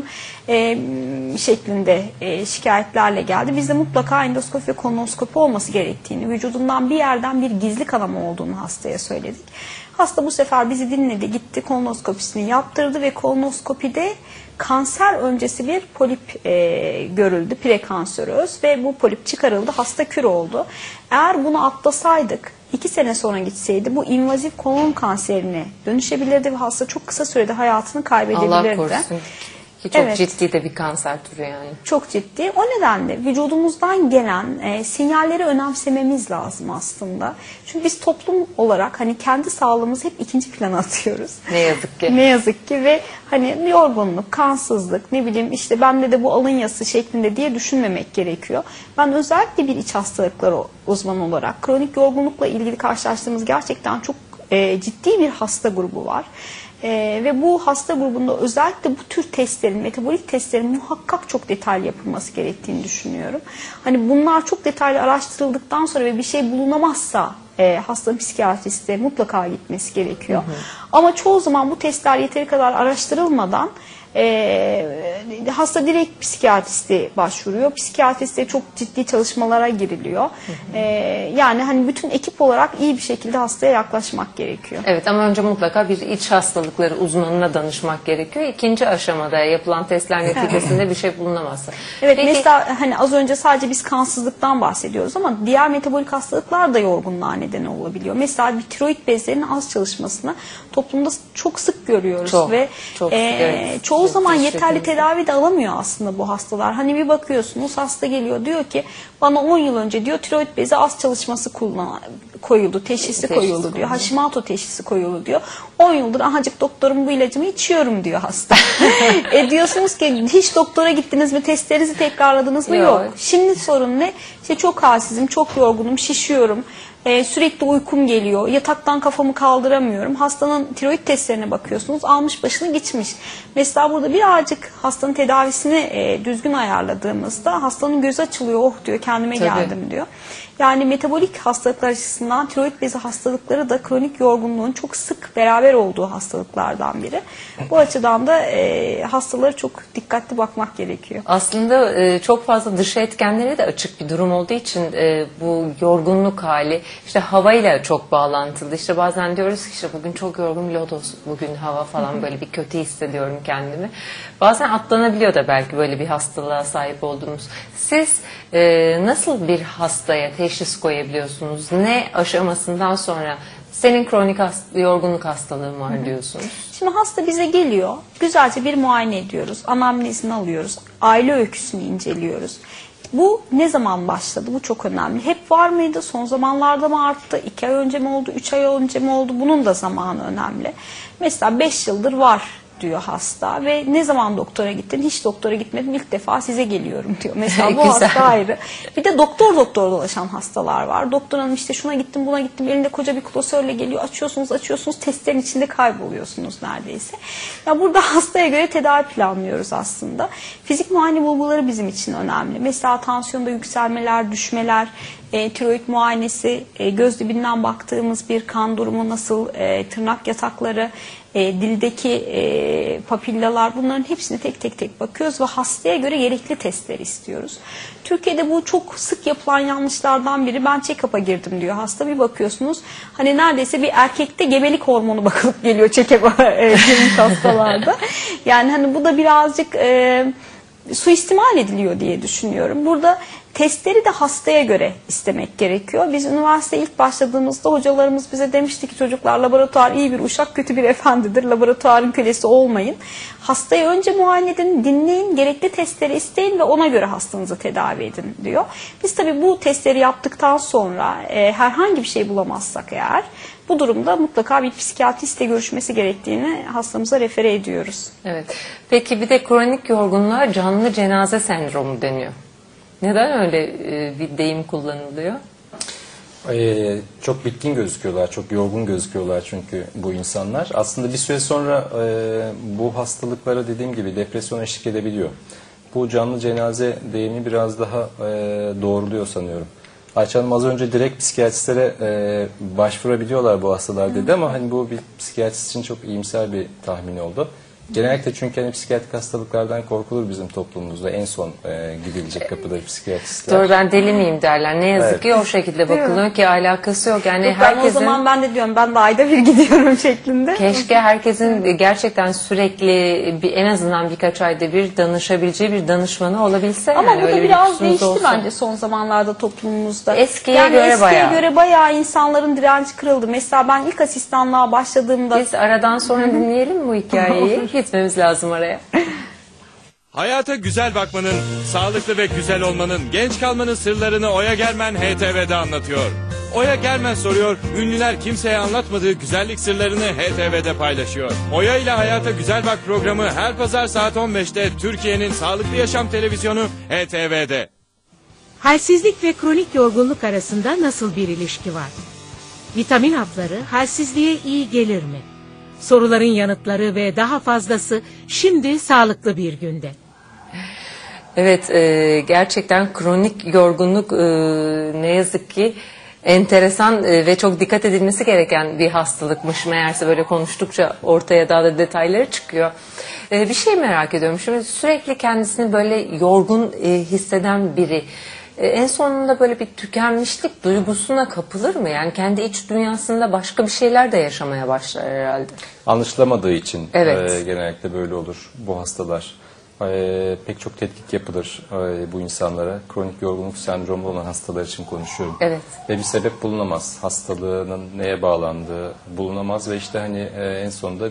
[SPEAKER 3] şeklinde şikayetlerle geldi. Biz de mutlaka endoskopi ve kolonoskopi olması gerektiğini, vücudundan bir yerden bir gizli kanama olduğunu hastaya söyledik. Hasta bu sefer bizi dinledi, gitti kolonoskopisini yaptırdı ve kolonoskopide kanser öncesi bir polip görüldü, prekanseröz ve bu polip çıkarıldı, hasta kür oldu. Eğer bunu atlasaydık, 2 sene sonra gitseydi bu invazif kolon kanserine dönüşebilirdi ve hasta çok kısa sürede hayatını kaybedebilirdi.
[SPEAKER 1] Allah korusun. Ki çok ciddi de bir kanser türü yani.
[SPEAKER 3] Çok ciddi. O nedenle vücudumuzdan gelen sinyalleri önemsememiz lazım aslında. Çünkü biz toplum olarak hani kendi sağlığımızı hep ikinci plana atıyoruz.
[SPEAKER 1] Ne yazık ki.
[SPEAKER 3] Ne yazık ki ve hani yorgunluk, kansızlık, ne bileyim işte bende de bu alın yası şeklinde diye düşünmemek gerekiyor. Ben özellikle bir iç hastalıkları uzmanı olarak kronik yorgunlukla ilgili karşılaştığımız gerçekten çok ciddi bir hasta grubu var. Ve bu hasta grubunda özellikle bu tür testlerin, metabolik testlerin muhakkak çok detaylı yapılması gerektiğini düşünüyorum. Hani bunlar çok detaylı araştırıldıktan sonra ve bir şey bulunamazsa hastanın psikiyatriste mutlaka gitmesi gerekiyor. Ama çoğu zaman bu testler yeteri kadar araştırılmadan hasta direkt psikiyatriste başvuruyor. Psikiyatriste çok ciddi çalışmalara giriliyor. Yani hani bütün ekip olarak iyi bir şekilde hastaya yaklaşmak gerekiyor.
[SPEAKER 1] Evet, ama önce mutlaka bir iç hastalıkları uzmanına danışmak gerekiyor. İkinci aşamada yapılan testler neticesinde bir şey bulunamazsa.
[SPEAKER 3] Evet,
[SPEAKER 1] peki,
[SPEAKER 3] mesela hani az önce sadece biz kansızlıktan bahsediyoruz ama diğer metabolik hastalıklar da yorgunluğa neden olabiliyor. Mesela bir tiroid bezlerinin az çalışmasını toplumda çok sık görüyoruz ve
[SPEAKER 1] evet,
[SPEAKER 3] çoğu zaman yeterli tedavi de alamıyor aslında bu hastalar. Hani bir bakıyorsunuz, hasta geliyor diyor ki bana 10 yıl önce diyor tiroid bezi az çalışması koyuldu, teşhisi koyuldu diyor. Hashimoto teşhisi koyuldu diyor. 10 yıldır ahacık doktorum bu ilacımı içiyorum diyor hasta. Diyorsunuz ki hiç doktora gittiniz mi, testlerinizi tekrarladınız mı? Yok. Şimdi sorun ne? İşte çok halsizim, çok yorgunum, şişiyorum. Sürekli uykum geliyor, yataktan kafamı kaldıramıyorum. Hastanın tiroid testlerine bakıyorsunuz, almış başını gitmiş. Mesela burada birazcık hastanın tedavisini düzgün ayarladığımızda hastanın gözü açılıyor, oh diyor, kendime geldim diyor. Yani metabolik hastalıklar açısından tiroid bezi hastalıkları da kronik yorgunluğun çok sık beraber olduğu hastalıklardan biri. Bu açıdan da hastalara çok dikkatli bakmak gerekiyor.
[SPEAKER 1] Aslında çok fazla dış etkenlere de açık bir durum olduğu için bu yorgunluk hali işte havayla çok bağlantılı. İşte bazen diyoruz ki işte bugün çok yorgun, lodos, bugün hava falan, böyle bir kötü hissediyorum kendimi. Bazen atlanabiliyor da belki böyle bir hastalığa sahip olduğumuz. Siz nasıl bir hastaya teşhis koyabiliyorsunuz? Ne aşamasından sonra senin kronik yorgunluk hastalığın var diyorsunuz?
[SPEAKER 3] Şimdi hasta bize geliyor, güzelce bir muayene ediyoruz, anamnezini alıyoruz, aile öyküsünü inceliyoruz. Bu ne zaman başladı? Bu çok önemli. Hep var mıydı? Son zamanlarda mı arttı? 2 ay önce mi oldu? 3 ay önce mi oldu? Bunun da zamanı önemli. Mesela 5 yıldır var diyor hasta ve ne zaman doktora gittin? Hiç doktora gitmedim, ilk defa size geliyorum diyor. Mesela bu hasta ayrı. Bir de doktor dolaşan hastalar var. Doktor hanım işte şuna gittim, buna gittim, elinde koca bir klasörle geliyor. Açıyorsunuz, testlerin içinde kayboluyorsunuz neredeyse. Ya burada hastaya göre tedavi planlıyoruz aslında. Fizik muayene bulguları bizim için önemli. Mesela tansiyonda yükselmeler, düşmeler, tiroid muayenesi, göz dibinden baktığımız bir kan durumu nasıl, tırnak yatakları, dildeki papillalar, bunların hepsini tek tek bakıyoruz ve hastaya göre gerekli testleri istiyoruz. Türkiye'de bu çok sık yapılan yanlışlardan biri. Ben check-up'a girdim diyor hasta, bir bakıyorsunuz hani neredeyse bir erkekte gebelik hormonu bakılıp geliyor check-up'a girmiş hastalarda. Yani hani bu da birazcık suistimal ediliyor diye düşünüyorum. Burada testleri de hastaya göre istemek gerekiyor. Biz üniversiteye ilk başladığımızda hocalarımız bize demişti ki çocuklar, laboratuvar iyi bir uşak, kötü bir efendidir. Laboratuvarın kölesi olmayın. Hastayı önce muayene edin, dinleyin, gerekli testleri isteyin ve ona göre hastanızı tedavi edin diyor. Biz tabii bu testleri yaptıktan sonra herhangi bir şey bulamazsak eğer, bu durumda mutlaka bir psikiyatristle görüşmesi gerektiğini hastamıza refere ediyoruz.
[SPEAKER 1] Evet. Peki bir de kronik yorgunluğa canlı cenaze sendromu deniyor. Neden öyle bir deyim kullanılıyor?
[SPEAKER 4] Çok bitkin gözüküyorlar, çok yorgun gözüküyorlar çünkü bu insanlar. Aslında bir süre sonra bu hastalıklara dediğim gibi depresyon eşlik edebiliyor. Bu canlı cenaze deyimi biraz daha doğruluyor sanıyorum. Ayça Hanım az önce direkt psikiyatristlere başvurabiliyorlar bu hastalar dedi ama hani bu bir psikiyatrist için çok iyimser bir tahmin oldu. Genellikle çünkü hani psikiyatrik hastalıklardan korkulur bizim toplumumuzda. En son gidilecek kapıda psikiyatristler.
[SPEAKER 1] Doğru, ben deli miyim derler. Ne yazık ki o şekilde bakılıyor ki alakası yok. Yani
[SPEAKER 3] yok, herkesin... O zaman ben de diyorum ben de ayda bir gidiyorum şeklinde.
[SPEAKER 1] Keşke herkesin gerçekten sürekli en azından birkaç ayda bir danışabileceği bir danışmanı olabilse.
[SPEAKER 3] Ama
[SPEAKER 1] yani
[SPEAKER 3] bu da
[SPEAKER 1] öyle
[SPEAKER 3] biraz değişti
[SPEAKER 1] olsa.
[SPEAKER 3] bence son zamanlarda toplumumuzda.
[SPEAKER 1] Eskiye göre
[SPEAKER 3] bayağı insanların direnci kırıldı. Mesela ben ilk asistanlığa başladığımda...
[SPEAKER 1] Biz aradan sonra dinleyelim mi bu hikayeyi? Gitmemiz lazım araya.
[SPEAKER 6] Hayata güzel bakmanın, sağlıklı ve güzel olmanın, genç kalmanın sırlarını Oya Germen HTV'de anlatıyor. Oya Germen soruyor, ünlüler kimseye anlatmadığı güzellik sırlarını HTV'de paylaşıyor. Oya ile Hayata Güzel Bak programı her pazar saat 15'te Türkiye'nin Sağlıklı Yaşam Televizyonu HTV'de.
[SPEAKER 2] Halsizlik ve kronik yorgunluk arasında nasıl bir ilişki var? Vitamin hapları halsizliğe iyi gelir mi? Soruların yanıtları ve daha fazlası şimdi Sağlıklı Bir Günde.
[SPEAKER 1] Evet, gerçekten kronik yorgunluk ne yazık ki enteresan ve çok dikkat edilmesi gereken bir hastalıkmış. Meğerse böyle konuştukça ortaya daha da detayları çıkıyor. Bir şey merak ediyorum. Şimdi sürekli kendisini böyle yorgun hisseden biri en sonunda böyle bir tükenmişlik duygusuna kapılır mı? Yani kendi iç dünyasında başka bir şeyler de yaşamaya başlar herhalde.
[SPEAKER 4] Anlaşılamadığı için
[SPEAKER 1] Evet.
[SPEAKER 4] genellikle böyle olur bu hastalar. Pek çok tetkik yapılır bu insanlara. Kronik yorgunluk sendromu olan hastalar için konuşuyorum.
[SPEAKER 1] Evet.
[SPEAKER 4] Ve bir sebep bulunamaz. Hastalığının neye bağlandığı bulunamaz ve işte hani en sonunda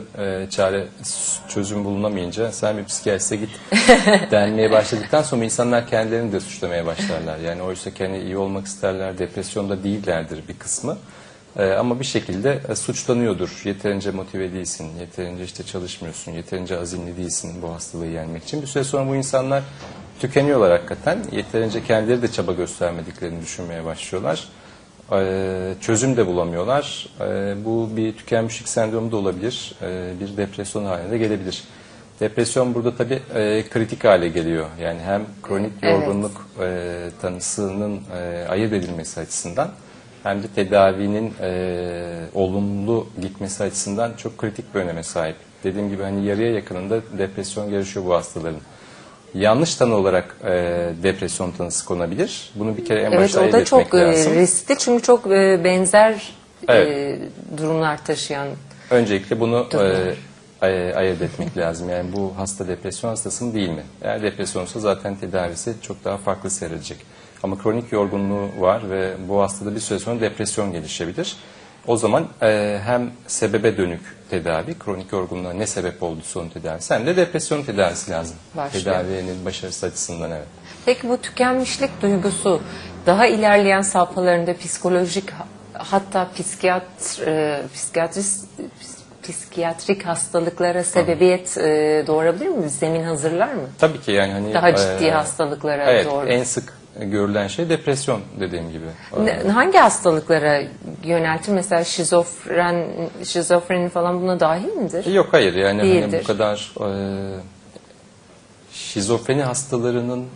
[SPEAKER 4] çözüm bulunamayınca sen bir psikiyatriste git denmeye başladıktan sonra insanlar kendilerini de suçlamaya başlarlar. Yani oysa kendi iyi olmak isterler, depresyonda değillerdir bir kısmı. Ama bir şekilde suçlanıyordur. Yeterince motive değilsin, yeterince işte çalışmıyorsun, yeterince azimli değilsin bu hastalığı yenmek için. Bir süre sonra bu insanlar tükeniyorlar hakikaten. Yeterince kendileri de çaba göstermediklerini düşünmeye başlıyorlar. Çözüm de bulamıyorlar. Bu bir tükenmişlik sendromu da olabilir. Bir depresyon haline de gelebilir. Depresyon burada tabii kritik hale geliyor. Yani hem kronik yorgunluk tanısının ayırt edilmesi açısından hem de tedavinin olumlu gitmesi açısından çok kritik bir öneme sahip. Dediğim gibi hani yarıya yakınında depresyon gelişiyor bu hastaların. Yanlış tanı olarak depresyon tanısı konabilir. Bunu bir kere en başta ayırt etmek lazım.
[SPEAKER 1] Evet, o da çok riskli çünkü çok benzer durumlar taşıyan.
[SPEAKER 4] Öncelikle bunu ayırt etmek lazım. Yani bu hasta depresyon hastası mı değil mi? Eğer depresyonsa zaten tedavisi çok daha farklı seyredecek. Ama kronik yorgunluğu var ve bu hastada bir süre sonra depresyon gelişebilir. O zaman hem sebebe dönük tedavi, kronik yorgunluğa ne sebep oldu son tedavisi, hem de depresyon tedavisi lazım.
[SPEAKER 1] Başlıyor.
[SPEAKER 4] Tedavinin başarısı açısından evet.
[SPEAKER 1] Peki bu tükenmişlik duygusu daha ilerleyen safhalarında psikolojik hatta psikiyatrik hastalıklara sebebiyet doğurabilir mi? Zemin hazırlar mı?
[SPEAKER 4] Tabii ki yani hani
[SPEAKER 1] daha ciddi hastalıklara doğru.
[SPEAKER 4] En sık görülen şey depresyon dediğim gibi.
[SPEAKER 1] Hangi hastalıklara yöneltir? Mesela şizofreni falan buna dahil midir?
[SPEAKER 4] Yok hayır yani hani bu kadar şizofreni hastalarının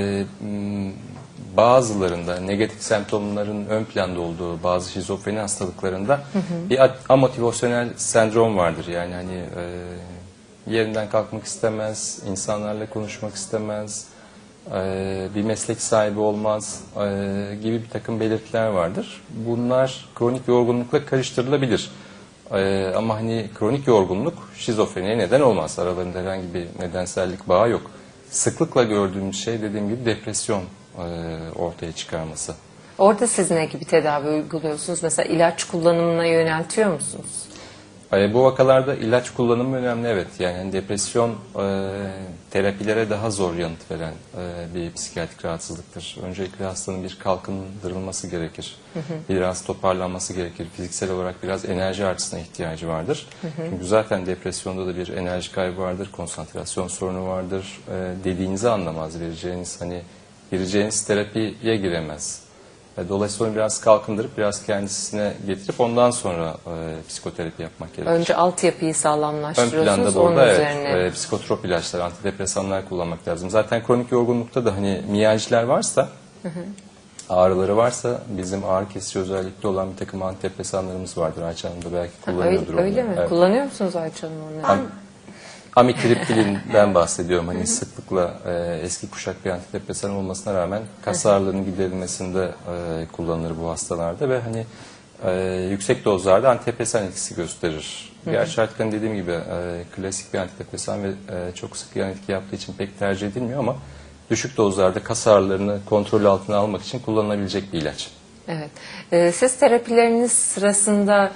[SPEAKER 4] bazılarında negatif semptomların ön planda olduğu bazı şizofreni hastalıklarında bir amotivasyonel sendrom vardır. Yani hani yerinden kalkmak istemez, insanlarla konuşmak istemez, bir meslek sahibi olmaz gibi bir takım belirtiler vardır. Bunlar kronik yorgunlukla karıştırılabilir. Ama hani kronik yorgunluk şizofreniye neden olmaz. Aralarında herhangi bir nedensellik bağı yok. Sıklıkla gördüğümüz şey dediğim gibi depresyon ortaya çıkarması.
[SPEAKER 1] Orada siz ne gibi tedavi uyguluyorsunuz? Mesela ilaç kullanımına yöneltiyor musunuz?
[SPEAKER 4] Bu vakalarda ilaç kullanımı önemli evet. Yani depresyon terapilere daha zor yanıt veren bir psikiyatrik rahatsızlıktır. Öncelikle hastanın bir kalkındırılması gerekir. Biraz toparlanması gerekir. Fiziksel olarak biraz enerji artısına ihtiyacı vardır. Çünkü zaten depresyonda da bir enerji kaybı vardır, konsantrasyon sorunu vardır. Dediğinizi anlamaz, gireceğiniz terapiye giremez. Dolayısıyla onu biraz kalkındırıp biraz kendisine getirip ondan sonra psikoterapi yapmak gerekir.
[SPEAKER 1] Önce altyapıyı sağlamlaştırıyorsunuz.
[SPEAKER 4] Ön planda
[SPEAKER 1] onun
[SPEAKER 4] üzerine psikotrop ilaçlar, antidepresanlar kullanmak lazım. Zaten kronik yorgunlukta da hani miyaljiler varsa, ağrıları varsa bizim ağrı kesici özellikle olan bir takım antidepresanlarımız vardır. Ayça Hanım da belki kullanıyordur.
[SPEAKER 1] Öyle mi? Evet. Kullanıyor musunuz Ayça Hanım onları?
[SPEAKER 4] Amitriptilinden bahsediyorum. Hani sıklıkla eski kuşak bir antidepresan olmasına rağmen kas ağrılarının giderilmesinde kullanılır bu hastalarda ve hani yüksek dozlarda antidepresan etkisi gösterir. Gerçi artık dediğim gibi klasik bir antidepresan ve çok sık yan etki yaptığı için pek tercih edilmiyor ama düşük dozlarda kas ağrılarını kontrol altına almak için kullanılabilecek bir ilaç.
[SPEAKER 1] Evet. Siz terapileriniz sırasında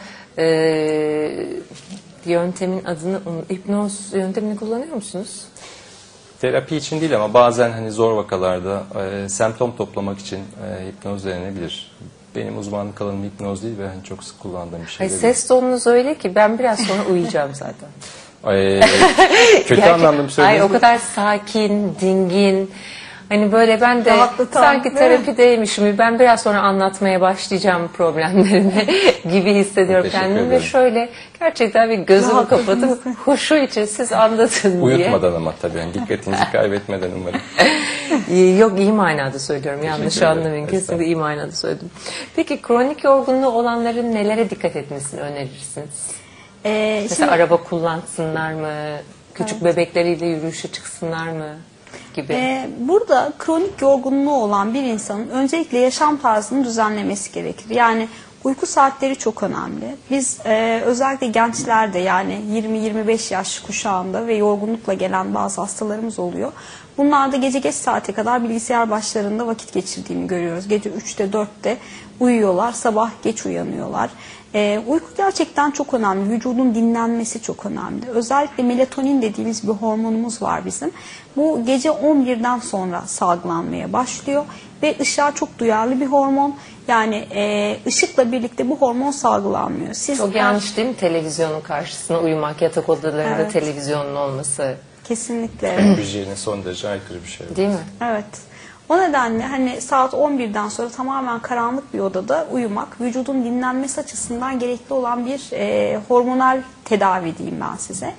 [SPEAKER 1] yöntemin adını, hipnoz yöntemini kullanıyor musunuz?
[SPEAKER 4] Terapi için değil ama bazen hani zor vakalarda semptom toplamak için hipnoz denenebilir. Benim uzmanlık alanım hipnoz değil ve hani çok sık kullandığım bir şey değil.
[SPEAKER 1] Ses tonunuz öyle ki ben biraz sonra uyuyacağım zaten.
[SPEAKER 4] Kötü anlamda mı söylediniz?
[SPEAKER 1] O kadar sakin, dingin, Hani böyle ben de
[SPEAKER 3] Rahatlatan,
[SPEAKER 1] sanki
[SPEAKER 3] değil mi?
[SPEAKER 1] terapideymişim. Ben biraz sonra anlatmaya başlayacağım problemlerimi gibi hissediyorum
[SPEAKER 4] Teşekkür
[SPEAKER 1] kendimi. Ve
[SPEAKER 4] ederim.
[SPEAKER 1] şöyle gerçekten bir gözümü kapatıp huşu için siz anlatın diye.
[SPEAKER 4] Uyutmadan ama tabii. Yani dikkatinizi kaybetmeden umarım.
[SPEAKER 1] Yok, iyi manada söylüyorum. Yanlış
[SPEAKER 4] ederim.
[SPEAKER 1] anlamayın. Kesinlikle iyi manada söyledim. Peki kronik yorgunluğu olanların nelere dikkat etmesini önerirsiniz? Mesela araba kullansınlar mı? Küçük bebekleriyle yürüyüşe çıksınlar mı? Gibi.
[SPEAKER 3] Burada kronik yorgunluğu olan bir insanın öncelikle yaşam tarzını düzenlemesi gerekir. Yani uyku saatleri çok önemli. Biz özellikle gençlerde, yani 20-25 yaş kuşağında ve yorgunlukla gelen bazı hastalarımız oluyor. Bunlar da gece geç saate kadar bilgisayar başlarında vakit geçirdiğini görüyoruz. Gece 3'te 4'te uyuyorlar, sabah geç uyanıyorlar. Uyku gerçekten çok önemli. Vücudun dinlenmesi çok önemli. Özellikle melatonin dediğimiz bir hormonumuz var bizim. Bu gece 11'den sonra salgılanmaya başlıyor ve ışığa çok duyarlı bir hormon. Yani ışıkla birlikte bu hormon salgılanmıyor.
[SPEAKER 1] Çok yanlış değil mi televizyonun karşısına uyumak, yatak odalarında
[SPEAKER 3] Evet.
[SPEAKER 1] televizyonun olması?
[SPEAKER 3] Kesinlikle.
[SPEAKER 4] Hijyene son derece aykırı bir şey.
[SPEAKER 1] Değil mi?
[SPEAKER 3] Evet. O nedenle hani saat 11'den sonra tamamen karanlık bir odada uyumak vücudun dinlenmesi açısından gerekli olan bir hormonal tedavi diyeyim ben size.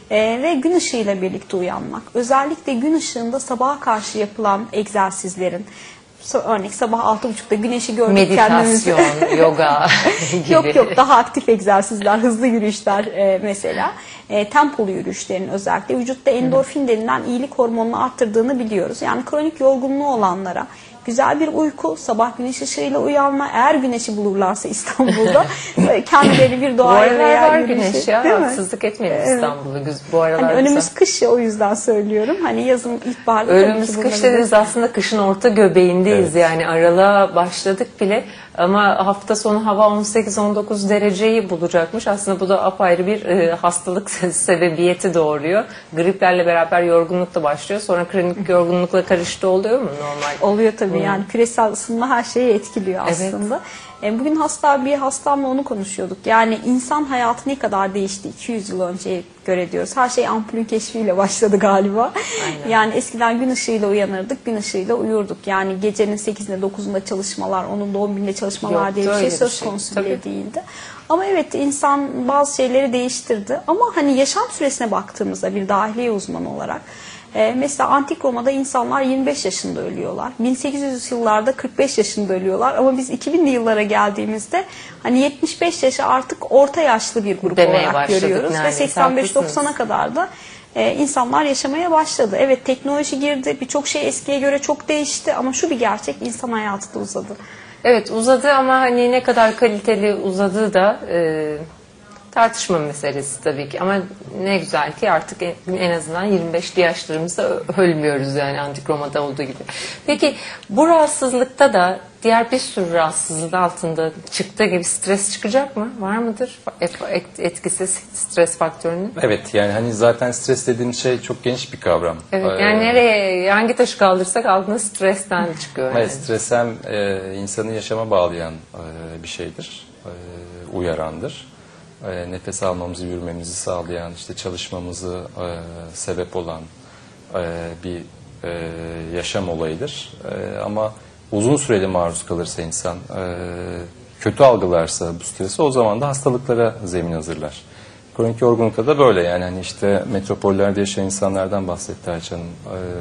[SPEAKER 3] Ve gün ışığıyla birlikte uyanmak. Özellikle gün ışığında sabaha karşı yapılan egzersizlerin, örnek sabah 6.30'da güneşi gördük
[SPEAKER 1] Meditasyon, yoga gibi.
[SPEAKER 3] Yok daha aktif egzersizler, hızlı yürüyüşler mesela. Tempolu yürüyüşlerin özellikle vücutta endorfin denilen iyilik hormonunu arttırdığını biliyoruz. Yani kronik yorgunluğu olanlara güzel bir uyku, sabah güneş ışığıyla uyanma, eğer güneşi bulurlarsa İstanbul'da kendileri bir
[SPEAKER 1] Bu
[SPEAKER 3] doğaya
[SPEAKER 1] aralar
[SPEAKER 3] veya
[SPEAKER 1] var
[SPEAKER 3] yürüyüşe,
[SPEAKER 1] güneş ya,
[SPEAKER 3] değil mi?
[SPEAKER 1] haksızlık etmeyelim İstanbul'da. Bu aralar
[SPEAKER 3] Hani
[SPEAKER 1] güzel.
[SPEAKER 3] önümüz kış ya, o yüzden söylüyorum. Hani yazın ilkbaharda tabii ki
[SPEAKER 1] Önümüz kış
[SPEAKER 3] bunları-
[SPEAKER 1] dediniz, aslında kışın orta göbeğindeyiz.
[SPEAKER 4] Evet.
[SPEAKER 1] Yani aralığa başladık bile ama hafta sonu hava 18-19 dereceyi bulacakmış. Aslında bu da apayrı bir hastalık sebebiyeti doğuruyor. Griplerle beraber yorgunluk da başlıyor. Sonra kronik yorgunlukla karıştı oluyor mu normal?
[SPEAKER 3] Oluyor tabii. Yani küresel ısınma her şeyi etkiliyor aslında. Bugün bir hastamla onu konuşuyorduk. Yani insan hayatı ne kadar değişti 200 yıl önceye göre diyoruz. Her şey ampulün keşfiyle başladı galiba.
[SPEAKER 1] Aynen.
[SPEAKER 3] Yani eskiden gün ışığıyla uyanırdık, gün ışığıyla uyurduk. Yani gecenin 8'inde 9'unda çalışmalar, onun da 11'inde çalışmalar
[SPEAKER 1] Yoktu
[SPEAKER 3] diye bir
[SPEAKER 1] öyle
[SPEAKER 3] şey
[SPEAKER 1] bir
[SPEAKER 3] söz
[SPEAKER 1] şey.
[SPEAKER 3] konusu
[SPEAKER 1] Tabii.
[SPEAKER 3] bile değildi. Ama evet, insan bazı şeyleri değiştirdi. Ama hani yaşam süresine baktığımızda bir dahiliye uzmanı olarak mesela Antik Roma'da insanlar 25 yaşında ölüyorlar. 1800 yıllarda 45 yaşında ölüyorlar. Ama biz 2000'li yıllara geldiğimizde hani 75 yaşı artık orta yaşlı bir grup
[SPEAKER 1] Demeye
[SPEAKER 3] olarak
[SPEAKER 1] başladık
[SPEAKER 3] görüyoruz. Ve
[SPEAKER 1] neredeyse,
[SPEAKER 3] 85-90'a
[SPEAKER 1] haklısınız.
[SPEAKER 3] kadar da insanlar yaşamaya başladı. Evet, teknoloji girdi. Birçok şey eskiye göre çok değişti. Ama şu bir gerçek, insan hayatı da uzadı.
[SPEAKER 1] Evet, uzadı ama hani ne kadar kaliteli uzadığı da tartışma meselesi tabii ki. Ama ne güzel ki artık en azından 25'li yaşlarımızda ölmüyoruz, yani Antik Roma'da olduğu gibi. Peki bu rahatsızlıkta da diğer bir sürü rahatsızlığın altında çıktığı gibi stres çıkacak mı? Var mıdır etkisi stres faktörünün?
[SPEAKER 4] Evet, yani hani zaten stres dediğimiz şey çok geniş bir kavram.
[SPEAKER 1] Evet, yani nereye, hangi taşı kaldırsak altında stresten çıkıyor.
[SPEAKER 4] Evet,
[SPEAKER 1] Yani.
[SPEAKER 4] stres hem insanı yaşama bağlayan bir şeydir, uyarandır. Nefes almamızı, yürümemizi sağlayan, işte çalışmamızı sebep olan bir yaşam olayıdır. Ama uzun süreli maruz kalırsa insan, kötü algılarsa bu stresi, o zaman da hastalıklara zemin hazırlar. Kronik yorgunlukta da böyle, yani hani işte metropollerde yaşayan insanlardan bahsetti Ayça Hanım.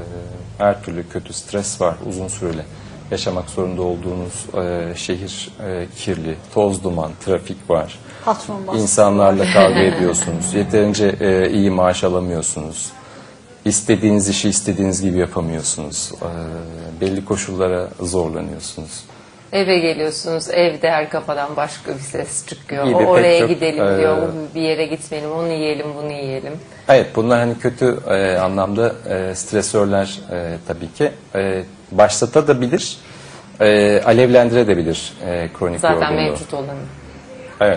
[SPEAKER 4] Her türlü kötü stres var, uzun süreli. Yaşamak zorunda olduğunuz şehir kirli, toz duman, trafik var.
[SPEAKER 3] Patron baskısı
[SPEAKER 4] İnsanlarla kavga ediyorsunuz. Yeterince iyi maaş alamıyorsunuz. İstediğiniz işi istediğiniz gibi yapamıyorsunuz. Belli koşullara zorlanıyorsunuz.
[SPEAKER 1] Eve geliyorsunuz, evde her kafadan başka bir ses çıkıyor.
[SPEAKER 4] İyi
[SPEAKER 1] O
[SPEAKER 4] de pek
[SPEAKER 1] oraya
[SPEAKER 4] çok,
[SPEAKER 1] gidelim diyor, bir yere gitmeyelim, onu yiyelim, bunu yiyelim.
[SPEAKER 4] Evet, bunlar hani kötü anlamda stresörler tabii ki. Başlatabilir, alevlendirebilir kronik
[SPEAKER 1] Zaten
[SPEAKER 4] yorgunluğu.
[SPEAKER 1] mevcut olanı.
[SPEAKER 4] Evet.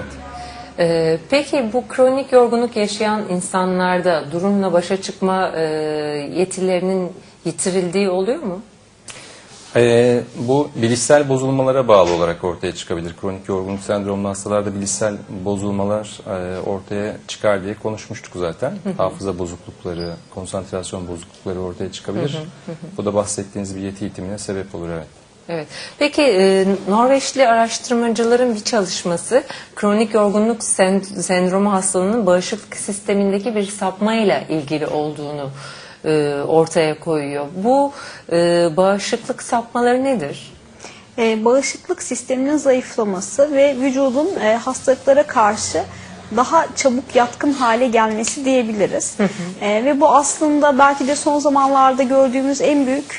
[SPEAKER 1] Peki bu kronik yorgunluk yaşayan insanlarda durumla başa çıkma yetilerinin yitirildiği oluyor mu?
[SPEAKER 4] Bu bilişsel bozulmalara bağlı olarak ortaya çıkabilir. Kronik yorgunluk sendromlu hastalarda bilişsel bozulmalar ortaya çıkar diye konuşmuştuk zaten. Hafıza bozuklukları, konsantrasyon bozuklukları ortaya çıkabilir. Bu da bahsettiğiniz bir yeti itimine sebep olur, evet.
[SPEAKER 1] Evet. Peki Norveçli araştırmacıların bir çalışması kronik yorgunluk sendromu hastalığının bağışıklık sistemindeki bir sapmayla ilgili olduğunu ortaya koyuyor. Bu bağışıklık sapmaları nedir?
[SPEAKER 3] Bağışıklık sisteminin zayıflaması ve vücudun hastalıklara karşı daha çabuk yatkın hale gelmesi diyebiliriz. Ve bu aslında belki de son zamanlarda gördüğümüz en büyük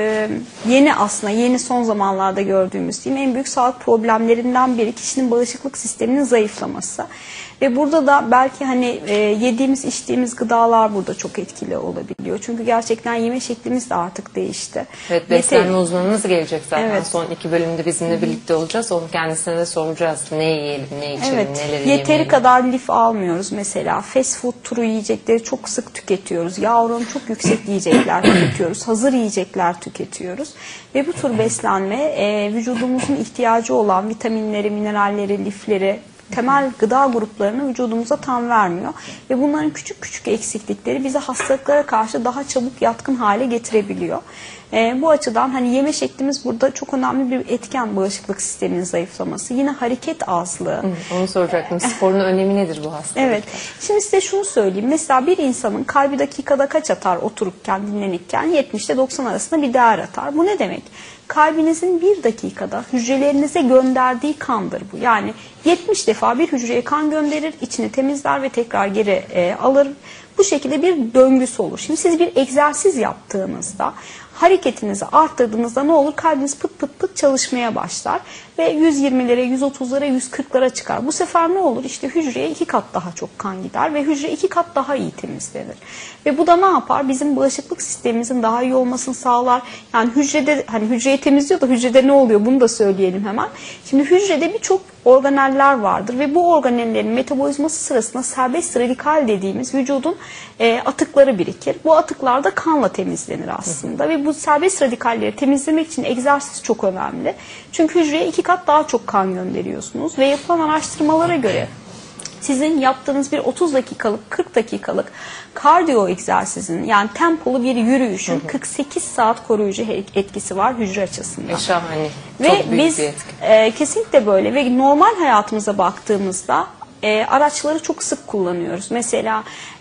[SPEAKER 3] yeni son zamanlarda gördüğümüz diyeyim en büyük sağlık problemlerinden biri kişinin bağışıklık sisteminin zayıflaması. Ve burada da belki hani yediğimiz içtiğimiz gıdalar burada çok etkili olabiliyor. Çünkü gerçekten yeme şeklimiz de artık değişti.
[SPEAKER 1] Evet, beslenme uzmanımız gelecek zaten.
[SPEAKER 3] Evet.
[SPEAKER 1] Son 2 bölümde bizimle birlikte olacağız. Onun kendisine de soracağız. Ne yiyelim, ne içelim,
[SPEAKER 3] evet,
[SPEAKER 1] neleri yemeyelim.
[SPEAKER 3] Yeteri kadar lif almıyoruz mesela. Fast food türü yiyecekleri çok sık tüketiyoruz. Yağ oranı çok yüksek yiyecekler tüketiyoruz. Hazır yiyecekler tüketiyoruz. Ve bu tür beslenme vücudumuzun ihtiyacı olan vitaminleri, mineralleri, lifleri, temel gıda gruplarını vücudumuza tam vermiyor. Ve bunların küçük küçük eksiklikleri bizi hastalıklara karşı daha çabuk yatkın hale getirebiliyor. Bu açıdan hani yeme şeklimiz burada çok önemli bir etken bağışıklık sisteminin zayıflaması. Yine hareket azlığı.
[SPEAKER 1] Onu soracaktım. Sporun önemi nedir bu hastalıkta?
[SPEAKER 3] Evet. Şimdi size şunu söyleyeyim. Mesela bir insanın kalbi dakikada kaç atar otururken, dinlenirken? 70 ile 90 arasında bir değer atar. Bu ne demek? Kalbinizin bir dakikada hücrelerinize gönderdiği kandır bu. Yani 70 defa bir hücreye kan gönderir, içini temizler ve tekrar geri alır. Bu şekilde bir döngüsü olur. Şimdi siz bir egzersiz yaptığınızda, hareketinizi arttırdığınızda ne olur? Kalbiniz pıt pıt pıt çalışmaya başlar ve 120'lere, 130'lara, 140'lara çıkar. Bu sefer ne olur? İşte hücreye 2 kat daha çok kan gider ve hücre 2 kat daha iyi temizlenir. Ve bu da ne yapar? Bizim bağışıklık sistemimizin daha iyi olmasını sağlar. Yani hücrede, hani hücreyi temizliyor da hücrede ne oluyor? Bunu da söyleyelim hemen. Şimdi hücrede birçok organeller vardır ve bu organellerin metabolizması sırasında serbest radikal dediğimiz vücudun atıkları birikir. Bu atıklar da kanla temizlenir aslında ve bu serbest radikalleri temizlemek için egzersiz çok önemli. Çünkü hücreye 2 kat daha çok kan gönderiyorsunuz ve yapılan araştırmalara göre sizin yaptığınız bir 30 dakikalık, 40 dakikalık kardiyo egzersizinin yani tempolu bir yürüyüşün 48 saat koruyucu etkisi var hücre açısından.
[SPEAKER 1] Şahane.
[SPEAKER 3] Ve
[SPEAKER 1] çok büyük
[SPEAKER 3] biz
[SPEAKER 1] bir etki.
[SPEAKER 3] Kesinlikle böyle ve normal hayatımıza baktığımızda araçları çok sık kullanıyoruz. Mesela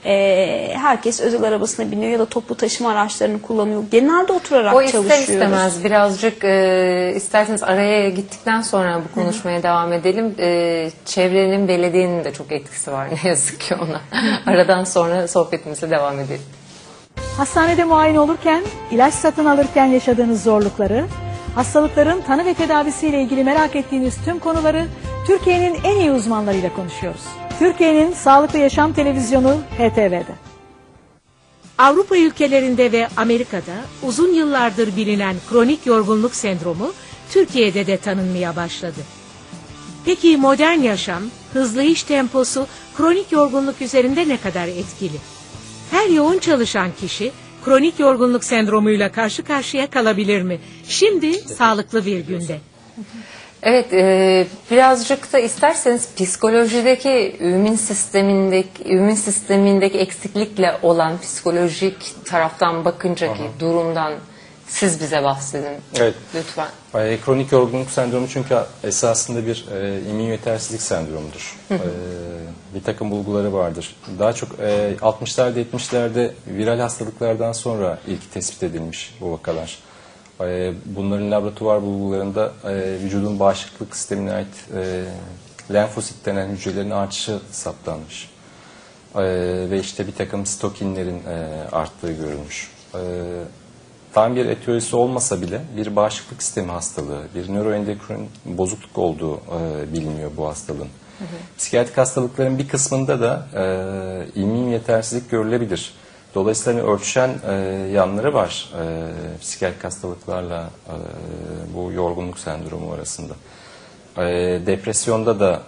[SPEAKER 3] herkes özel arabasına biniyor ya da toplu taşıma araçlarını kullanıyor. Genelde oturarak çalışıyoruz.
[SPEAKER 1] O ister istemez birazcık isterseniz araya gittikten sonra bu konuşmaya devam edelim. Çevrenin, belediyenin de çok etkisi var ne yazık ki ona. Aradan sonra sohbetimize devam edelim.
[SPEAKER 11] Hastanede muayene olurken, ilaç satın alırken yaşadığınız zorlukları, hastalıkların tanı ve tedavisiyle ilgili merak ettiğiniz tüm konuları Türkiye'nin en iyi uzmanlarıyla konuşuyoruz. Türkiye'nin Sağlıklı Yaşam Televizyonu HTV'de.
[SPEAKER 2] Avrupa ülkelerinde ve Amerika'da uzun yıllardır bilinen kronik yorgunluk sendromu Türkiye'de de tanınmaya başladı. Peki modern yaşam, hızlı iş temposu kronik yorgunluk üzerinde ne kadar etkili? Her yoğun çalışan kişi kronik yorgunluk sendromuyla karşı karşıya kalabilir mi? Şimdi sağlıklı bir günde.
[SPEAKER 1] Evet, birazcık da isterseniz psikolojideki ümün sistemindeki eksiklikle olan psikolojik taraftan bakıncaki durumdan siz bize bahsedin.
[SPEAKER 4] Evet.
[SPEAKER 1] Lütfen.
[SPEAKER 4] Kronik yorgunluk sendromu çünkü esasında bir immün yetersizlik sendromudur. Bir takım bulguları vardır. Daha çok 60'larda 70'lerde viral hastalıklardan sonra ilk tespit edilmiş bu vakalar. Bunların laboratuvar bulgularında vücudun bağışıklık sistemine ait lenfosit denen hücrelerin artışı saptanmış. Ve işte bir takım sitokinlerin arttığı görülmüş. Tam bir etiyolojisi olmasa bile bir bağışıklık sistemi hastalığı, bir nöroendokrin bozukluk olduğu biliniyor bu hastalığın. Psikiyatrik hastalıkların bir kısmında da immün yetersizlik görülebilir. Dolayısıyla örtüşen yanları var psikiyatrik hastalıklarla bu yorgunluk sendromu arasında. Depresyonda da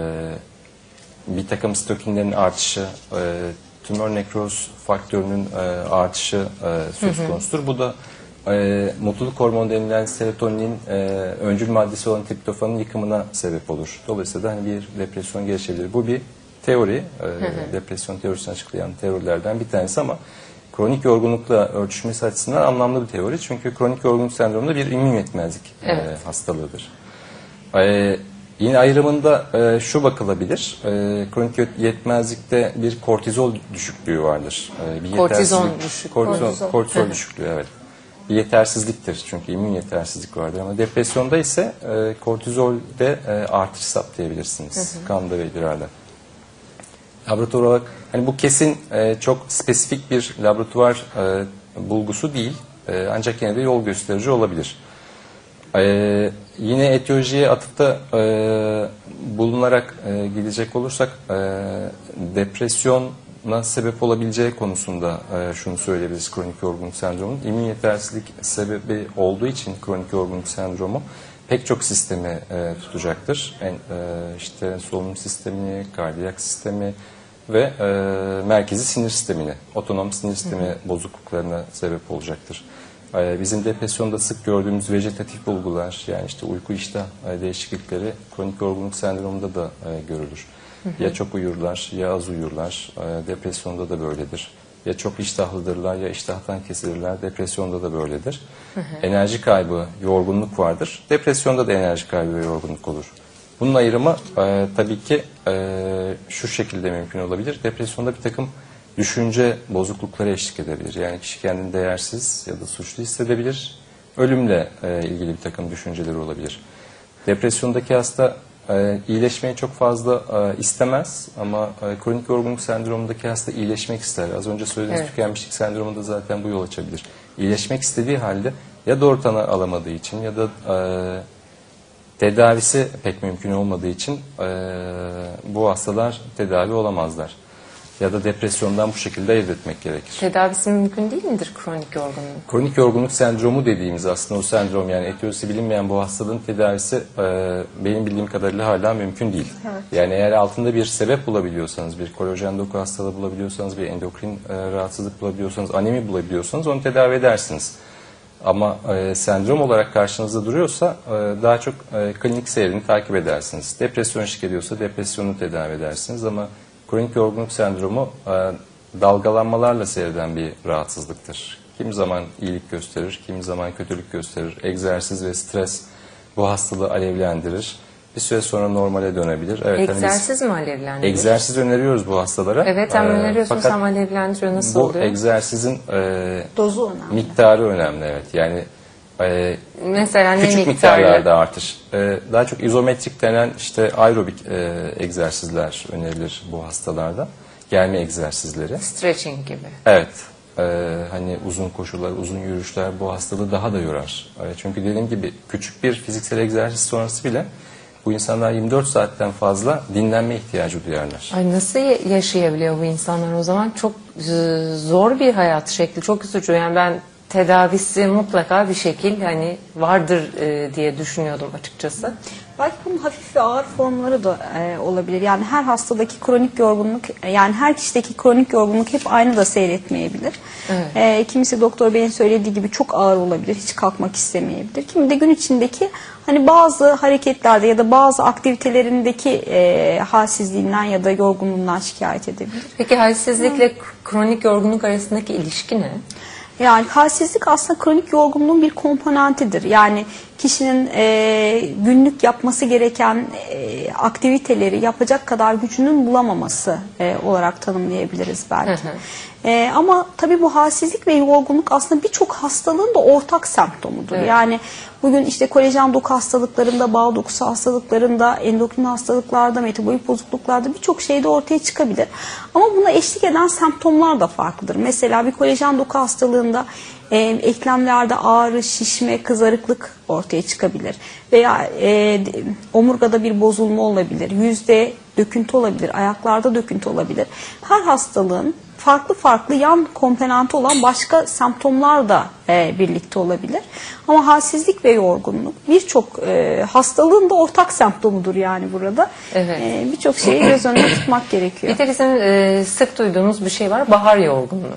[SPEAKER 4] bir takım sitokinlerin artışı, tümör nekroz faktörünün artışı söz konusudur. Bu da mutluluk hormonu denilen serotoninin öncül maddesi olan triptofanın yıkımına sebep olur. Dolayısıyla hani bir depresyon gelişebilir. Bu bir teori, depresyon teorisini açıklayan teorilerden bir tanesi ama kronik yorgunlukla örtüşmesi açısından anlamlı bir teori. Çünkü kronik yorgunluk sendromu da bir immün yetmezlik hastalığıdır. Yine ayrımında şu bakılabilir, kronik yetmezlikte bir kortizol düşüklüğü vardır. Bir kortizol düşüklüğü, evet. Bir yetersizliktir çünkü immün yetersizlik vardır ama depresyonda ise kortizolde artış saptayabilirsiniz kanda ve idrarda. Laboratuvar olarak hani bu kesin çok spesifik bir laboratuvar bulgusu değil ancak yine de yol gösterici olabilir. Yine etiyolojiye atıfta bulunarak gidecek olursak depresyona sebep olabileceği konusunda şunu söyleyebiliriz kronik yorgunluk sendromunun. İmmün yetersizlik sebebi olduğu için kronik yorgunluk sendromu pek çok sistemi tutacaktır. İşte solunum sistemini, kardiyak sistemi ve merkezi sinir sistemini, otonom sinir sistemi bozukluklarına sebep olacaktır. Bizim depresyonda sık gördüğümüz vejetatif bulgular, yani işte uyku iştah değişiklikleri kronik yorgunluk sendromunda da görülür. Ya çok uyurlar ya az uyurlar, depresyonda da böyledir. Ya çok iştahlıdırlar ya iştahtan kesilirler, depresyonda da böyledir. Enerji kaybı, yorgunluk vardır. Depresyonda da enerji kaybı ve yorgunluk olur. Bunun ayrımı tabii ki şu şekilde mümkün olabilir. Depresyonda bir takım düşünce bozuklukları eşlik edebilir. Yani kişi kendini değersiz ya da suçlu hissedebilir. Ölümle ilgili bir takım düşünceleri olabilir. Depresyondaki hasta iyileşmeyi çok fazla istemez ama kronik yorgunluk sendromundaki hasta iyileşmek ister. Az önce söylediğiniz tükenmişlik sendromunda zaten bu yol açabilir. İyileşmek istediği halde ya doğru tanı alamadığı için ya da tedavisi pek mümkün olmadığı için bu hastalar tedavi olamazlar. Ya da depresyondan bu şekilde ayırt etmek gerekir.
[SPEAKER 1] Tedavisi mümkün değil midir kronik yorgunluk?
[SPEAKER 4] Kronik yorgunluk sendromu dediğimiz aslında o sendrom, yani etiyolojisi bilinmeyen bu hastalığın tedavisi benim bildiğim kadarıyla hala mümkün değil. Evet. Yani eğer altında bir sebep bulabiliyorsanız, bir kolajen doku hastalığı bulabiliyorsanız, bir endokrin rahatsızlık bulabiliyorsanız, anemi bulabiliyorsanız onu tedavi edersiniz. Ama sendrom olarak karşınızda duruyorsa daha çok klinik seyrini takip edersiniz. Depresyon eşlik ediyorsa depresyonu tedavi edersiniz ama kronik yorgunluk sendromu dalgalanmalarla seyreden bir rahatsızlıktır. Kimi zaman iyilik gösterir, kimi zaman kötülük gösterir. Egzersiz ve stres bu hastalığı alevlendirir. Bir süre sonra normale dönebilir. Evet,
[SPEAKER 1] egzersiz mi alevlendirir?
[SPEAKER 4] Egzersiz öneriyoruz bu hastalara.
[SPEAKER 1] Evet, hem öneriyorsunuz hem alevlendiriyor. Nasıl oluyor?
[SPEAKER 4] Bu egzersizin
[SPEAKER 3] dozu önemli.
[SPEAKER 4] Miktarı önemli, evet. Yani
[SPEAKER 1] mesela
[SPEAKER 4] küçük miktarlarda artış. Daha çok izometrik denen işte aerobik egzersizler önerilir bu hastalarda. Germe egzersizleri.
[SPEAKER 1] Stretching gibi.
[SPEAKER 4] Evet. Hani uzun koşular, uzun yürüyüşler bu hastalığı daha da yorar. Çünkü dediğim gibi küçük bir fiziksel egzersiz sonrası bile bu insanlar 24 saatten fazla dinlenme ihtiyacı duyarlar.
[SPEAKER 1] Ay, nasıl yaşayabiliyor bu insanlar o zaman? Çok zor bir hayat şekli, çok üzücü. Yani ben tedavisi mutlaka bir şekil hani vardır diye düşünüyordum açıkçası.
[SPEAKER 3] Belki bunun hafif ve ağır formları da olabilir. Yani her hastadaki kronik yorgunluk, yani her kişideki kronik yorgunluk hep aynı da seyretmeyebilir. Evet. Kimisi doktor beyin söylediği gibi çok ağır olabilir, hiç kalkmak istemeyebilir. Kimi de gün içindeki hani bazı hareketlerde ya da bazı aktivitelerindeki halsizliğinden ya da yorgunluğundan şikayet edebilir.
[SPEAKER 1] Peki halsizlikle kronik yorgunluk arasındaki ilişki ne?
[SPEAKER 3] Yani halsizlik aslında kronik yorgunluğun bir komponentidir. Yani kişinin günlük yapması gereken aktiviteleri yapacak kadar gücünün bulamaması olarak tanımlayabiliriz belki. Ama tabii bu halsizlik ve yorgunluk aslında birçok hastalığın da ortak semptomudur. Evet. Yani bugün işte kolajen doku hastalıklarında, bağ dokusu hastalıklarında, endokrin hastalıklarda, metabolik bozukluklarda birçok şeyde ortaya çıkabilir. Ama buna eşlik eden semptomlar da farklıdır. Mesela bir kolajen doku hastalığında eklemlerde ağrı, şişme, kızarıklık ortaya çıkabilir. Veya omurgada bir bozulma olabilir, yüzde döküntü olabilir, ayaklarda döküntü olabilir. Her hastalığın farklı farklı yan komponenti olan başka semptomlar da birlikte olabilir. Ama halsizlik ve yorgunluk birçok hastalığın da ortak semptomudur yani burada. Evet. Birçok şeyi göz önüne tutmak gerekiyor.
[SPEAKER 1] Bir de bizim sık duyduğumuz bir şey var, bahar yorgunluğu.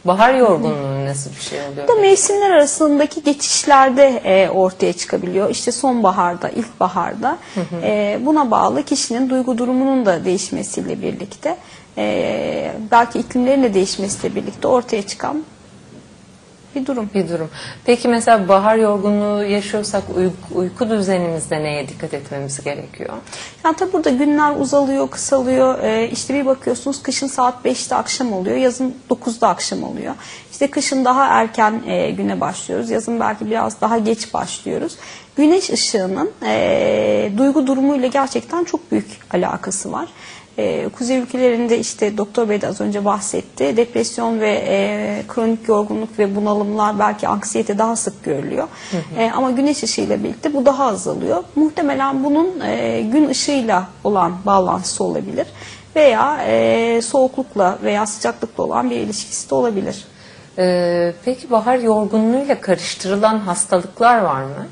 [SPEAKER 1] Bahar yorgunluğu nasıl bir şey oluyor?
[SPEAKER 3] Bu da mevsimler arasındaki geçişlerde ortaya çıkabiliyor. İşte sonbaharda, ilkbaharda. Buna bağlı kişinin duygu durumunun da değişmesiyle birlikte, belki iklimlerin de değişmesiyle birlikte ortaya çıkan bir durum.
[SPEAKER 1] Peki mesela bahar yorgunluğu yaşıyorsak uyku düzenimizde neye dikkat etmemiz gerekiyor?
[SPEAKER 3] Yani tabii burada günler uzalıyor, kısalıyor. İşte bir bakıyorsunuz kışın saat 5'te akşam oluyor, yazın 9'da akşam oluyor. İşte kışın daha erken güne başlıyoruz, yazın belki biraz daha geç başlıyoruz. Güneş ışığının duygu durumuyla gerçekten çok büyük alakası var. Kuzey ülkelerinde işte Doktor Bey de az önce bahsetti. Depresyon ve kronik yorgunluk ve bunalımlar, belki anksiyete daha sık görülüyor. Ama güneş ışığıyla birlikte bu daha azalıyor. Muhtemelen bunun gün ışığıyla olan bağlantısı olabilir. Veya soğuklukla veya sıcaklıkla olan bir ilişkisi de olabilir.
[SPEAKER 1] Peki bahar yorgunluğuyla karıştırılan hastalıklar var mı?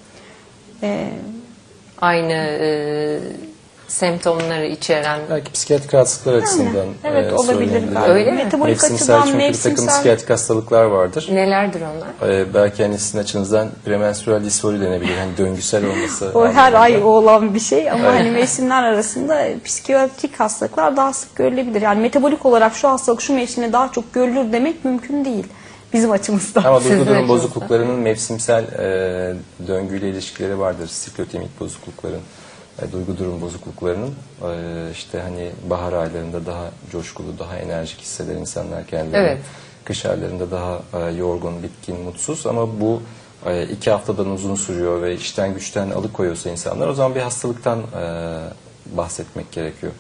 [SPEAKER 1] Aynı semptomları içeren.
[SPEAKER 4] Belki psikiyatrik rahatsızlıklar açısından
[SPEAKER 3] evet, olabilir.
[SPEAKER 1] Öyle mi?
[SPEAKER 3] Metabolik
[SPEAKER 4] mevsimsel,
[SPEAKER 3] açıdan
[SPEAKER 4] çünkü bir takım psikiyatrik hastalıklar vardır.
[SPEAKER 1] Nelerdir onlar?
[SPEAKER 4] Belki hani sizin açınızdan premenstrüel disfori denebilir. Hani döngüsel olması.
[SPEAKER 3] O her ay olan bir şey ama hani mevsimler arasında psikiyatrik hastalıklar daha sık görülebilir. Yani metabolik olarak şu hastalık şu mevsimde daha çok görülür demek mümkün değil bizim açımızdan.
[SPEAKER 4] Ama duygu durum bozukluklarının mevsimsel döngüyle ilişkileri vardır. Siklotimik bozuklukların, duygu durum bozukluklarının işte hani bahar aylarında daha coşkulu, daha enerjik hisseder insanlar kendilerini.
[SPEAKER 1] Evet.
[SPEAKER 4] Kış aylarında daha yorgun, bitkin, mutsuz, ama bu 2 haftadan uzun sürüyor ve işten güçten alıkoyuyorsa insanlar, o zaman bir hastalıktan bahsetmek gerekiyor.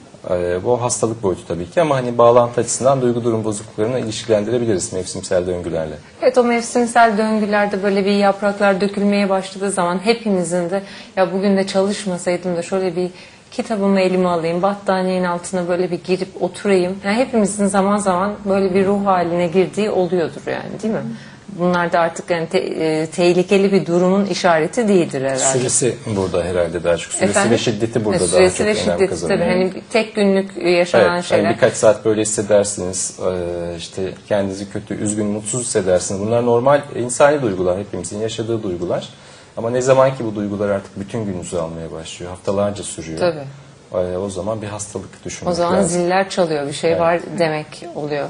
[SPEAKER 4] Bu hastalık boyutu tabii ki, ama hani bağlantı açısından duygu durum bozukluklarını ilişkilendirebiliriz mevsimsel döngülerle.
[SPEAKER 1] Evet, o mevsimsel döngülerde böyle bir yapraklar dökülmeye başladığı zaman hepimizin de ya bugün de çalışmasaydım da şöyle bir kitabımı elime alayım, battaniyenin altına böyle bir girip oturayım. Yani hepimizin zaman zaman böyle bir ruh haline girdiği oluyordur yani, değil mi? Bunlar da artık yani tehlikeli bir durumun işareti değildir herhalde.
[SPEAKER 4] Süresi burada herhalde daha çok. Süresi
[SPEAKER 1] Efendim?
[SPEAKER 4] ve şiddeti burada
[SPEAKER 1] süresi
[SPEAKER 4] daha
[SPEAKER 1] ve
[SPEAKER 4] çok önem
[SPEAKER 1] şiddeti
[SPEAKER 4] kazanıyor.
[SPEAKER 1] tabii. Hani tek günlük yaşanan
[SPEAKER 4] evet,
[SPEAKER 1] şeyler.
[SPEAKER 4] Yani birkaç saat böyle hissedersiniz, işte kendinizi kötü, üzgün, mutsuz hissedersiniz. Bunlar normal insani duygular, hepimizin yaşadığı duygular. Ama ne zaman ki bu duygular artık bütün gününüzü almaya başlıyor, haftalarca sürüyor.
[SPEAKER 1] Tabii.
[SPEAKER 4] O zaman bir hastalık düşünmek
[SPEAKER 1] lazım. O zaman
[SPEAKER 4] lazım.
[SPEAKER 1] ziller çalıyor, bir şey var demek oluyor.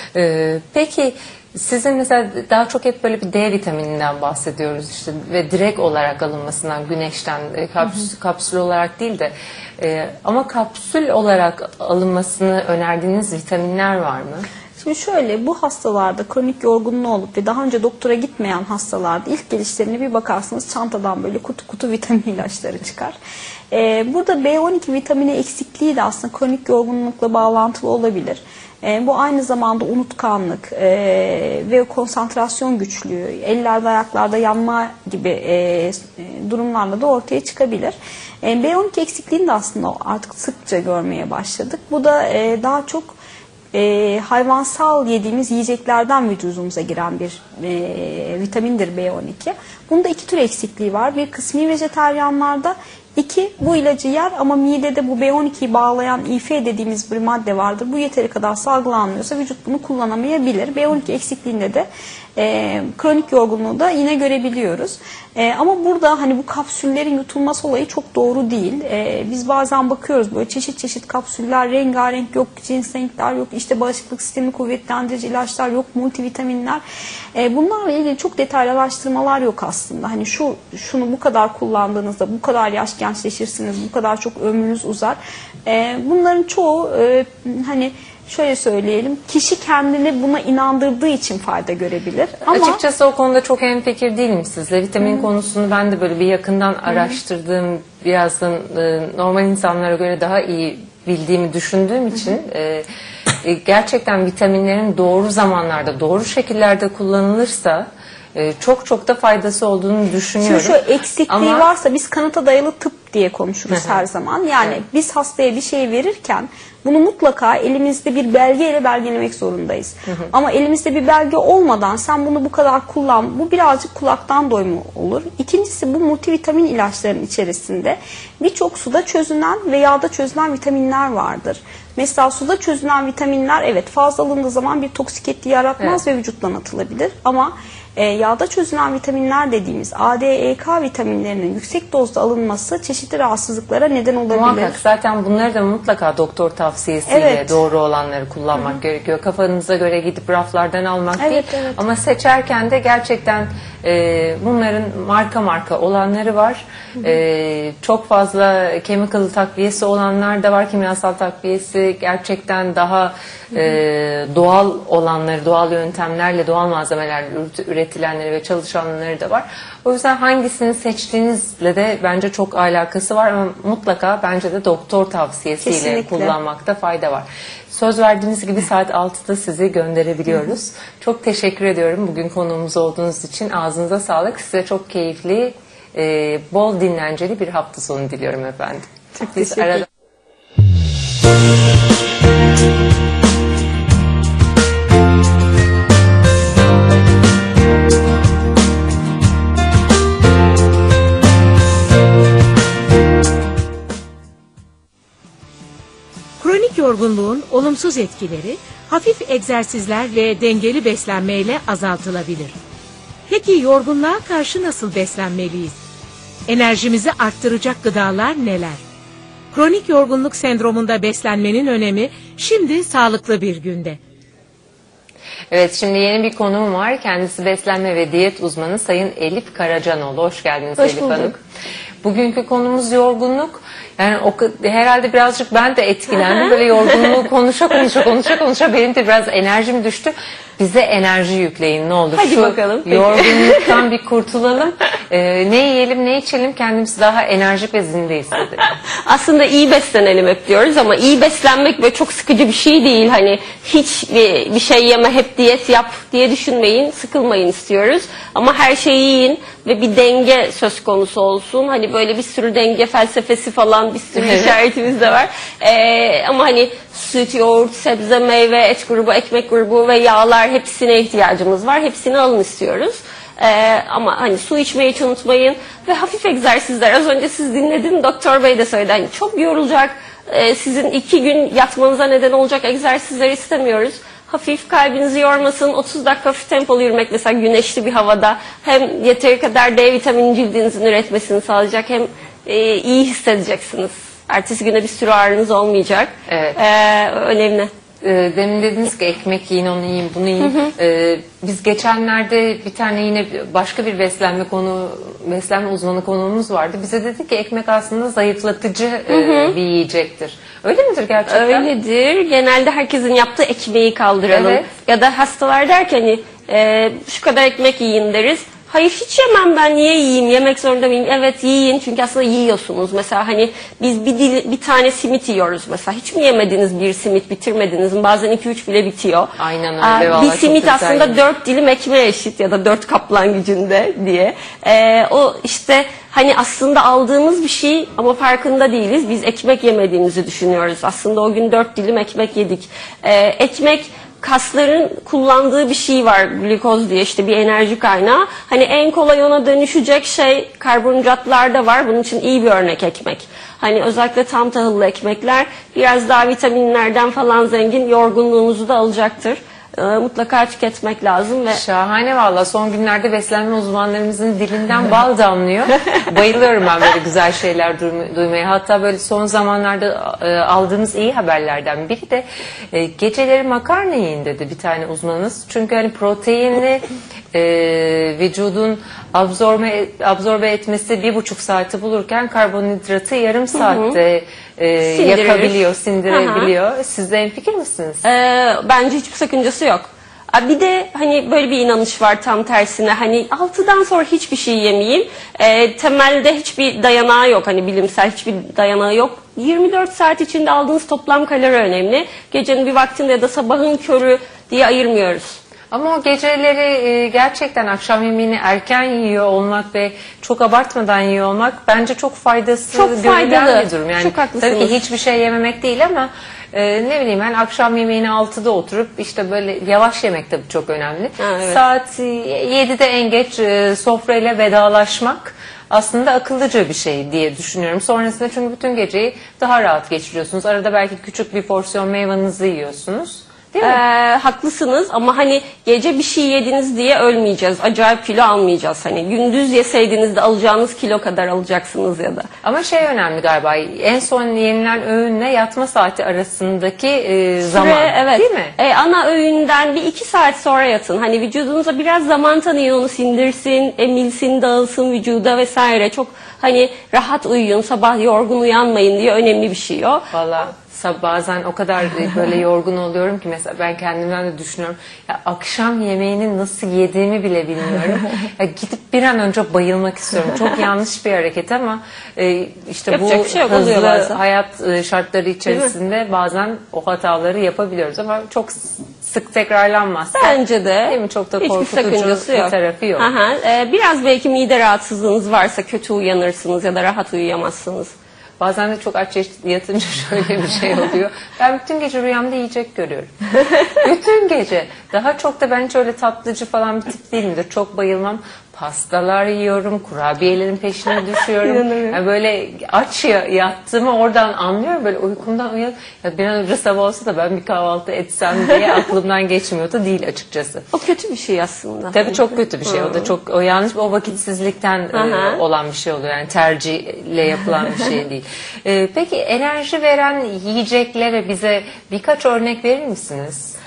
[SPEAKER 1] Peki sizin mesela daha çok hep böyle bir D vitamininden bahsediyoruz işte ve direkt olarak alınmasından, güneşten, kapsül olarak değil de ama kapsül olarak alınmasını önerdiğiniz vitaminler var mı?
[SPEAKER 3] Şimdi şöyle, bu hastalarda kronik yorgunluğu olup ve daha önce doktora gitmeyen hastalarda ilk gelişlerine bir bakarsınız çantadan böyle kutu kutu vitamin ilaçları çıkar. Burada B12 vitamini eksikliği de aslında kronik yorgunlukla bağlantılı olabilir. Bu aynı zamanda unutkanlık ve konsantrasyon güçlüğü, ellerde ayaklarda yanma gibi durumlarla da ortaya çıkabilir. B12 eksikliğini de aslında artık sıkça görmeye başladık. Bu da daha çok hayvansal yediğimiz yiyeceklerden vücudumuza giren bir vitamindir B12. Bunda 2 tür eksikliği var. Bir, kısmi vejetaryenlarda. 2, bu ilacı yer ama midede bu B12'yi bağlayan İF dediğimiz bir madde vardır. Bu yeteri kadar salgılanmıyorsa vücut bunu kullanamayabilir. B12 eksikliğinde de kronik yorgunluğu da yine görebiliyoruz. Ama burada hani bu kapsüllerin yutulması olayı çok doğru değil. Biz bazen bakıyoruz böyle çeşit çeşit kapsüller, rengarenk, yok ginsengler, yok işte bağışıklık sistemi kuvvetlendirici ilaçlar, yok multivitaminler. Bunlarla ilgili çok detaylı araştırmalar yok aslında. Hani şunu bu kadar kullandığınızda bu kadar yaş gençleşirsiniz, bu kadar çok ömrünüz uzar. Bunların çoğu hani şöyle söyleyelim, kişi kendini buna inandırdığı için fayda görebilir. Ama
[SPEAKER 1] açıkçası o konuda çok hemfikir değilim sizle. Vitamin konusunu ben de böyle bir yakından araştırdığım, birazdan normal insanlara göre daha iyi bildiğimi düşündüğüm için gerçekten vitaminlerin doğru zamanlarda, doğru şekillerde kullanılırsa çok çok da faydası olduğunu düşünüyorum.
[SPEAKER 3] Şimdi şu eksikliği varsa biz kanıta dayalı tıp diye konuşuruz her zaman. Yani biz hastaya bir şey verirken bunu mutlaka elimizde bir belgeyle belgelemek zorundayız. Ama elimizde bir belge olmadan sen bunu bu kadar kullan, bu birazcık kulaktan doyma olur. İkincisi, bu multivitamin ilaçların içerisinde birçok suda çözünen ve yağda çözünen vitaminler vardır. Mesela suda çözünen vitaminler evet fazla alındığı zaman bir toksik etki yaratmaz ve vücuttan atılabilir. Ama yağda çözünen vitaminler dediğimiz A, D, E, K vitaminlerinin yüksek dozda alınması çeşitli rahatsızlıklara neden olabilir.
[SPEAKER 1] Muhakkak zaten bunları da mutlaka doktor tavsiyesiyle doğru olanları kullanmak gerekiyor. Kafanıza göre gidip raflardan almak değil. Ama seçerken de gerçekten bunların marka olanları var. Çok fazla chemical takviyesi olanlar da var. Kimyasal takviyesi gerçekten daha doğal olanları, doğal yöntemlerle, doğal malzemelerle üretilenleri ve çalışanları da var. O yüzden hangisini seçtiğinizle de bence çok alakası var ama mutlaka bence de doktor tavsiyesiyle kullanmakta fayda var. Söz verdiğimiz gibi saat 6'da sizi gönderebiliyoruz. Çok teşekkür ediyorum bugün konuğumuz olduğunuz için. Ağzınıza sağlık. Size çok keyifli, bol dinlenceli bir hafta sonu diliyorum efendim.
[SPEAKER 3] Çok teşekkür ederim.
[SPEAKER 2] Kronik yorgunluğun olumsuz etkileri hafif egzersizler ve dengeli beslenmeyle azaltılabilir. Peki yorgunluğa karşı nasıl beslenmeliyiz? Enerjimizi arttıracak gıdalar neler? Kronik yorgunluk sendromunda beslenmenin önemi şimdi sağlıklı bir günde.
[SPEAKER 1] Evet, şimdi yeni bir konuğum var. Kendisi beslenme ve diyet uzmanı Sayın Elif Karacanoğlu. Hoş geldiniz Elif Hanım. Bugünkü konumuz yorgunluk. Yani herhalde birazcık ben de etkilendim. Böyle yorgunluğu konuşa benim de biraz enerjim düştü. Bize enerji yükleyin ne olur.
[SPEAKER 12] Hadi bakalım.
[SPEAKER 1] Yorgunluktan bir kurtulalım. Ne yiyelim ne içelim kendimizi daha enerjik ve zinde hissedelim.
[SPEAKER 12] Aslında iyi beslenelim hep diyoruz ama iyi beslenmek böyle çok sıkıcı bir şey değil. Hani hiç bir şey yeme, hep diyet yap diye düşünmeyin, sıkılmayın istiyoruz. Ama her şeyi yiyin ve bir denge söz konusu olsun. Hani böyle bir sürü denge felsefesi falan bir sürü işaretimiz de var. Ama hani süt, yoğurt, sebze, meyve, et grubu, ekmek grubu ve yağlar hepsine ihtiyacımız var. Hepsini alın istiyoruz. Ama hani su içmeyi hiç unutmayın ve hafif egzersizler. Az önce siz dinledin, Doktor Bey de söyledi. Hani çok yorulacak, sizin 2 gün yatmanıza neden olacak egzersizler istemiyoruz. Hafif, kalbinizi yormasın, 30 dakika hafif tempolu yürümek mesela güneşli bir havada hem yeteri kadar D vitamini cildinizin üretmesini sağlayacak hem iyi hissedeceksiniz. Ertesi güne bir sürü ağrınız olmayacak.
[SPEAKER 1] Evet.
[SPEAKER 12] Önemli.
[SPEAKER 1] Demin dediniz ki ekmek yiyin, onu yiyin, bunu yiyin. Biz geçenlerde bir tane yine başka bir beslenme uzmanı konuğumuz vardı. Bize dedi ki ekmek aslında zayıflatıcı bir yiyecektir. Öyle midir gerçekten?
[SPEAKER 12] Öyledir. Genelde herkesin yaptığı ekmeği kaldıralım. Evet. Ya da hastalar der ki hani şu kadar ekmek yiyin deriz. Hayır hiç yemem ben, niye yiyeyim, yemek zorunda mıyım? Evet yiyin çünkü aslında yiyorsunuz. Mesela hani biz bir tane simit yiyoruz mesela. Hiç mi yemediniz bir simit, bitirmediniz mi? Bazen 2-3 bile bitiyor.
[SPEAKER 1] Aynen öyle.
[SPEAKER 12] Bir simit aslında 4 dilim ekmeğe eşit ya da 4 kaplan gücünde diye. O işte hani aslında aldığımız bir şey ama farkında değiliz. Biz ekmek yemediğimizi düşünüyoruz. Aslında o gün 4 dilim ekmek yedik. Ekmek kasların kullandığı bir şey var, glikoz diye, işte bir enerji kaynağı. Hani en kolay ona dönüşecek şey karbonhidratlarda var. Bunun için iyi bir örnek ekmek. Hani özellikle tam tahıllı ekmekler biraz daha vitaminlerden falan zengin, yorgunluğunuzu da alacaktır. Mutlaka tüketmek lazım.
[SPEAKER 1] Şahane valla, son günlerde beslenme uzmanlarımızın dilinden bal damlıyor. Bayılıyorum ben böyle güzel şeyler duymaya. Hatta böyle son zamanlarda aldığımız iyi haberlerden biri de geceleri makarna yiyin dedi bir tane uzmanımız. Çünkü hani proteinli vücudun absorbe etmesi 1,5 saati bulurken karbonhidratı yarım saatte yakabiliyor, sindirebiliyor. Siz de hemfikir misiniz?
[SPEAKER 12] Bence hiçbir sakıncası yok. Bir de hani böyle bir inanış var tam tersine, hani 6'dan sonra hiçbir şey yemeyeyim. Temelde hiçbir dayanağı yok, hani bilimsel hiçbir dayanağı yok. 24 saat içinde aldığınız toplam kalori önemli. Gecenin bir vaktinde ya da sabahın körü diye ayırmıyoruz.
[SPEAKER 1] Ama o geceleri gerçekten akşam yemeğini erken yiyor olmak ve çok abartmadan yiyor olmak bence çok faydası
[SPEAKER 12] Çok
[SPEAKER 1] görülen
[SPEAKER 12] faydalı.
[SPEAKER 1] bir durum. Yani
[SPEAKER 12] Çok haklısınız.
[SPEAKER 1] tabii ki hiçbir şey yememek değil ama ne bileyim ben akşam yemeğini 6'da oturup işte böyle yavaş yemek tabii çok önemli.
[SPEAKER 12] Ha, evet.
[SPEAKER 1] Saat 7'de en geç sofrayla vedalaşmak aslında akıllıca bir şey diye düşünüyorum. Sonrasında çünkü bütün geceyi daha rahat geçiriyorsunuz. Arada belki küçük bir porsiyon meyvanızı yiyorsunuz. Değil mi?
[SPEAKER 12] Haklısınız ama hani gece bir şey yediniz diye ölmeyeceğiz. Acayip kilo almayacağız. Hani gündüz yeseydiniz de alacağınız kilo kadar alacaksınız ya da.
[SPEAKER 1] Ama şey önemli galiba, en son yenilen öğünle yatma saati arasındaki zaman,
[SPEAKER 12] evet.
[SPEAKER 1] değil mi?
[SPEAKER 12] Ana öğünden bir 2 saat sonra yatın. Hani vücudunuza biraz zaman tanıyın, onu sindirsin, emilsin, dağılsın vücuda vesaire. Çok hani rahat uyuyun, sabah yorgun uyanmayın diye önemli bir şey o.
[SPEAKER 1] Vallahi bazen o kadar böyle yorgun oluyorum ki mesela ben kendimden de düşünüyorum. Ya akşam yemeğini nasıl yediğimi bile bilmiyorum. Ya gidip bir an önce bayılmak istiyorum. Çok yanlış bir hareket ama işte
[SPEAKER 12] yapacak
[SPEAKER 1] bu
[SPEAKER 12] bir şey yok,
[SPEAKER 1] hızlı
[SPEAKER 12] oluyor bazen.
[SPEAKER 1] hayat şartları içerisinde bazen o hataları yapabiliyoruz ama çok sık tekrarlanmazsa.
[SPEAKER 12] Bence de.
[SPEAKER 1] Değil mi? Çok da
[SPEAKER 12] Hiçbir
[SPEAKER 1] korkutucu
[SPEAKER 12] sakıncası
[SPEAKER 1] bir
[SPEAKER 12] yok.
[SPEAKER 1] tarafı yok.
[SPEAKER 12] Aha, biraz belki mide rahatsızlığınız varsa kötü uyanırsınız ya da rahat uyuyamazsınız.
[SPEAKER 1] Bazen de çok aç yatınca şöyle bir şey oluyor. Ben bütün gece rüyamda yiyecek görüyorum. Bütün gece. Daha çok da ben hiç öyle tatlıcı falan bir tip değilimdir. Çok bayılmam. Pastalar yiyorum, kurabiyelerin peşine düşüyorum. Yani böyle aç yattığımı oradan anlıyorum. Böyle uykumdan uyanıp ya bir an önce sabah olsa da ben bir kahvaltı etsem diye aklımdan geçmiyordu değil açıkçası.
[SPEAKER 12] O kötü bir şey aslında.
[SPEAKER 1] Tabii çok kötü bir şey. O da çok o yanlış, o vakitsizlikten olan bir şey oluyor. Yani tercihle yapılan bir şey değil. Peki enerji veren yiyeceklere bize birkaç örnek verir misiniz?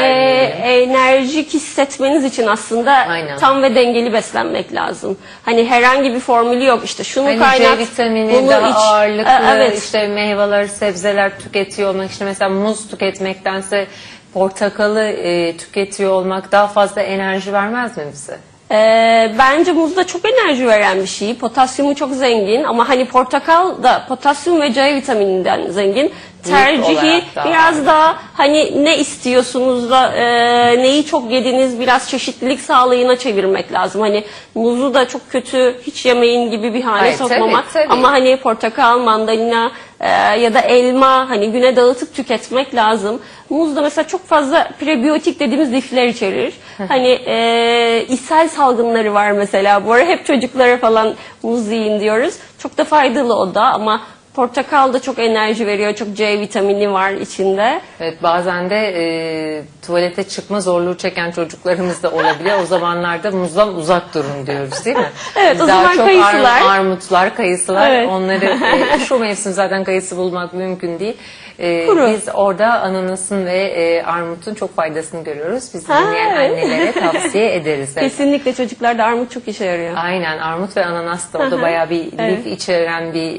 [SPEAKER 12] Enerjik hissetmeniz için aslında
[SPEAKER 1] Aynen.
[SPEAKER 12] tam ve dengeli beslenmek lazım. Hani herhangi bir formülü yok. İşte şunu
[SPEAKER 1] hani
[SPEAKER 12] kaynat,
[SPEAKER 1] C vitamini
[SPEAKER 12] bunu
[SPEAKER 1] daha
[SPEAKER 12] iç.
[SPEAKER 1] ağırlıklı,
[SPEAKER 12] Evet.
[SPEAKER 1] işte meyveler, sebzeler tüketiyor olmak, işte mesela muz tüketmektense portakalı tüketiyor olmak daha fazla enerji vermez mi bize?
[SPEAKER 12] Bence muzda çok enerji veren bir şey. Potasyumu çok zengin ama hani portakal da potasyum ve C vitamininden zengin. Tercihi biraz daha hani ne istiyorsunuz da neyi çok yediniz biraz çeşitlilik sağlayına çevirmek lazım. Hani muzu da çok kötü hiç yemeyin gibi bir hale sokmamak.
[SPEAKER 1] Tabii.
[SPEAKER 12] Ama hani portakal, mandalina ya da elma hani güne dağıtıp tüketmek lazım. Muz da mesela çok fazla prebiyotik dediğimiz lifler içerir. Hani ishal salgınları var mesela. Bu ara hep çocuklara falan muz yiyin diyoruz. Çok da faydalı o da ama portakal da çok enerji veriyor. Çok C vitamini var içinde.
[SPEAKER 1] Evet, bazen de tuvalete çıkma zorluğu çeken çocuklarımız da olabiliyor. O zamanlarda muzdan uzak durun diyoruz değil mi?
[SPEAKER 12] Evet, o
[SPEAKER 1] daha
[SPEAKER 12] zaman
[SPEAKER 1] çok
[SPEAKER 12] kayısılar.
[SPEAKER 1] Armutlar, kayısılar,
[SPEAKER 12] Evet.
[SPEAKER 1] Onları şu mevsim zaten kayısı bulmak mümkün değil.
[SPEAKER 12] Kuru.
[SPEAKER 1] Biz orada ananasın ve armutun çok faydasını görüyoruz. Biz dinleyen annelere tavsiye ederiz. Evet.
[SPEAKER 12] Kesinlikle çocuklarda armut çok işe yarıyor.
[SPEAKER 1] Aynen, armut ve ananas da o da bayağı bir lif içeren bir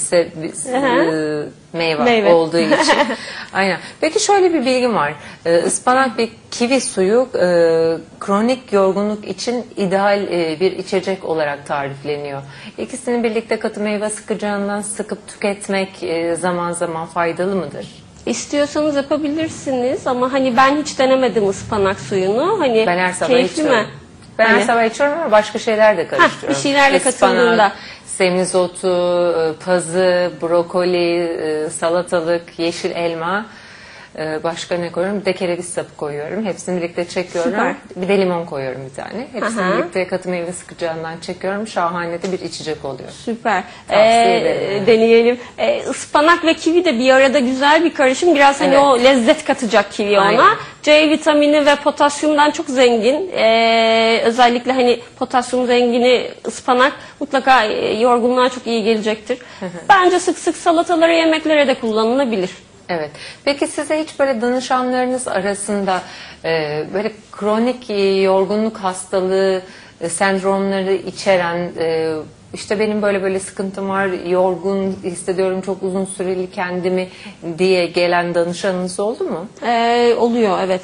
[SPEAKER 1] meyve olduğu için. Aynen. Peki şöyle bir bilgim var. Ispanak ve kivi suyu kronik yorgunluk için ideal bir içecek olarak tarifleniyor. İkisini birlikte katı meyve sıkacağından sıkıp tüketmek zaman zaman faydalı mıdır?
[SPEAKER 12] İstiyorsanız yapabilirsiniz ama hani ben hiç denemedim ıspanak suyunu. Hani
[SPEAKER 1] Ben her sabah
[SPEAKER 12] keyifli
[SPEAKER 1] içiyorum.
[SPEAKER 12] mi?
[SPEAKER 1] Ben her
[SPEAKER 12] Hani-
[SPEAKER 1] sabah içiyorum ama başka şeyler de karıştırıyorum.
[SPEAKER 12] bir şeylerle katıldığında.
[SPEAKER 1] Semizotu, pazı, brokoli, salatalık, yeşil elma, başka ne koyuyorum? Bir de kereviz sapı koyuyorum. Hepsini birlikte çekiyorum.
[SPEAKER 12] Süper.
[SPEAKER 1] Bir de limon koyuyorum bir tane. Hepsini
[SPEAKER 12] Aha.
[SPEAKER 1] birlikte katı meyve sıkacağından çekiyorum. Şahane de bir içecek oluyor.
[SPEAKER 12] Süper.
[SPEAKER 1] Tavsiye ederim.
[SPEAKER 12] Deneyelim. Ispanak ve kivi de bir arada güzel bir karışım. Biraz hani
[SPEAKER 1] Evet.
[SPEAKER 12] o lezzet katacak kivi
[SPEAKER 1] Aynen.
[SPEAKER 12] ona. C vitamini ve potasyumdan çok zengin. Özellikle hani potasyum zengini ıspanak mutlaka yorgunluğa çok iyi gelecektir. Bence sık sık salatalara, yemeklere de kullanılabilir.
[SPEAKER 1] Evet. Peki size hiç böyle danışanlarınız arasında böyle kronik yorgunluk hastalığı sendromları içeren işte benim böyle sıkıntım var, yorgun hissediyorum, çok uzun süreli kendimi diye gelen danışanınız oldu mu?
[SPEAKER 12] Oluyor evet.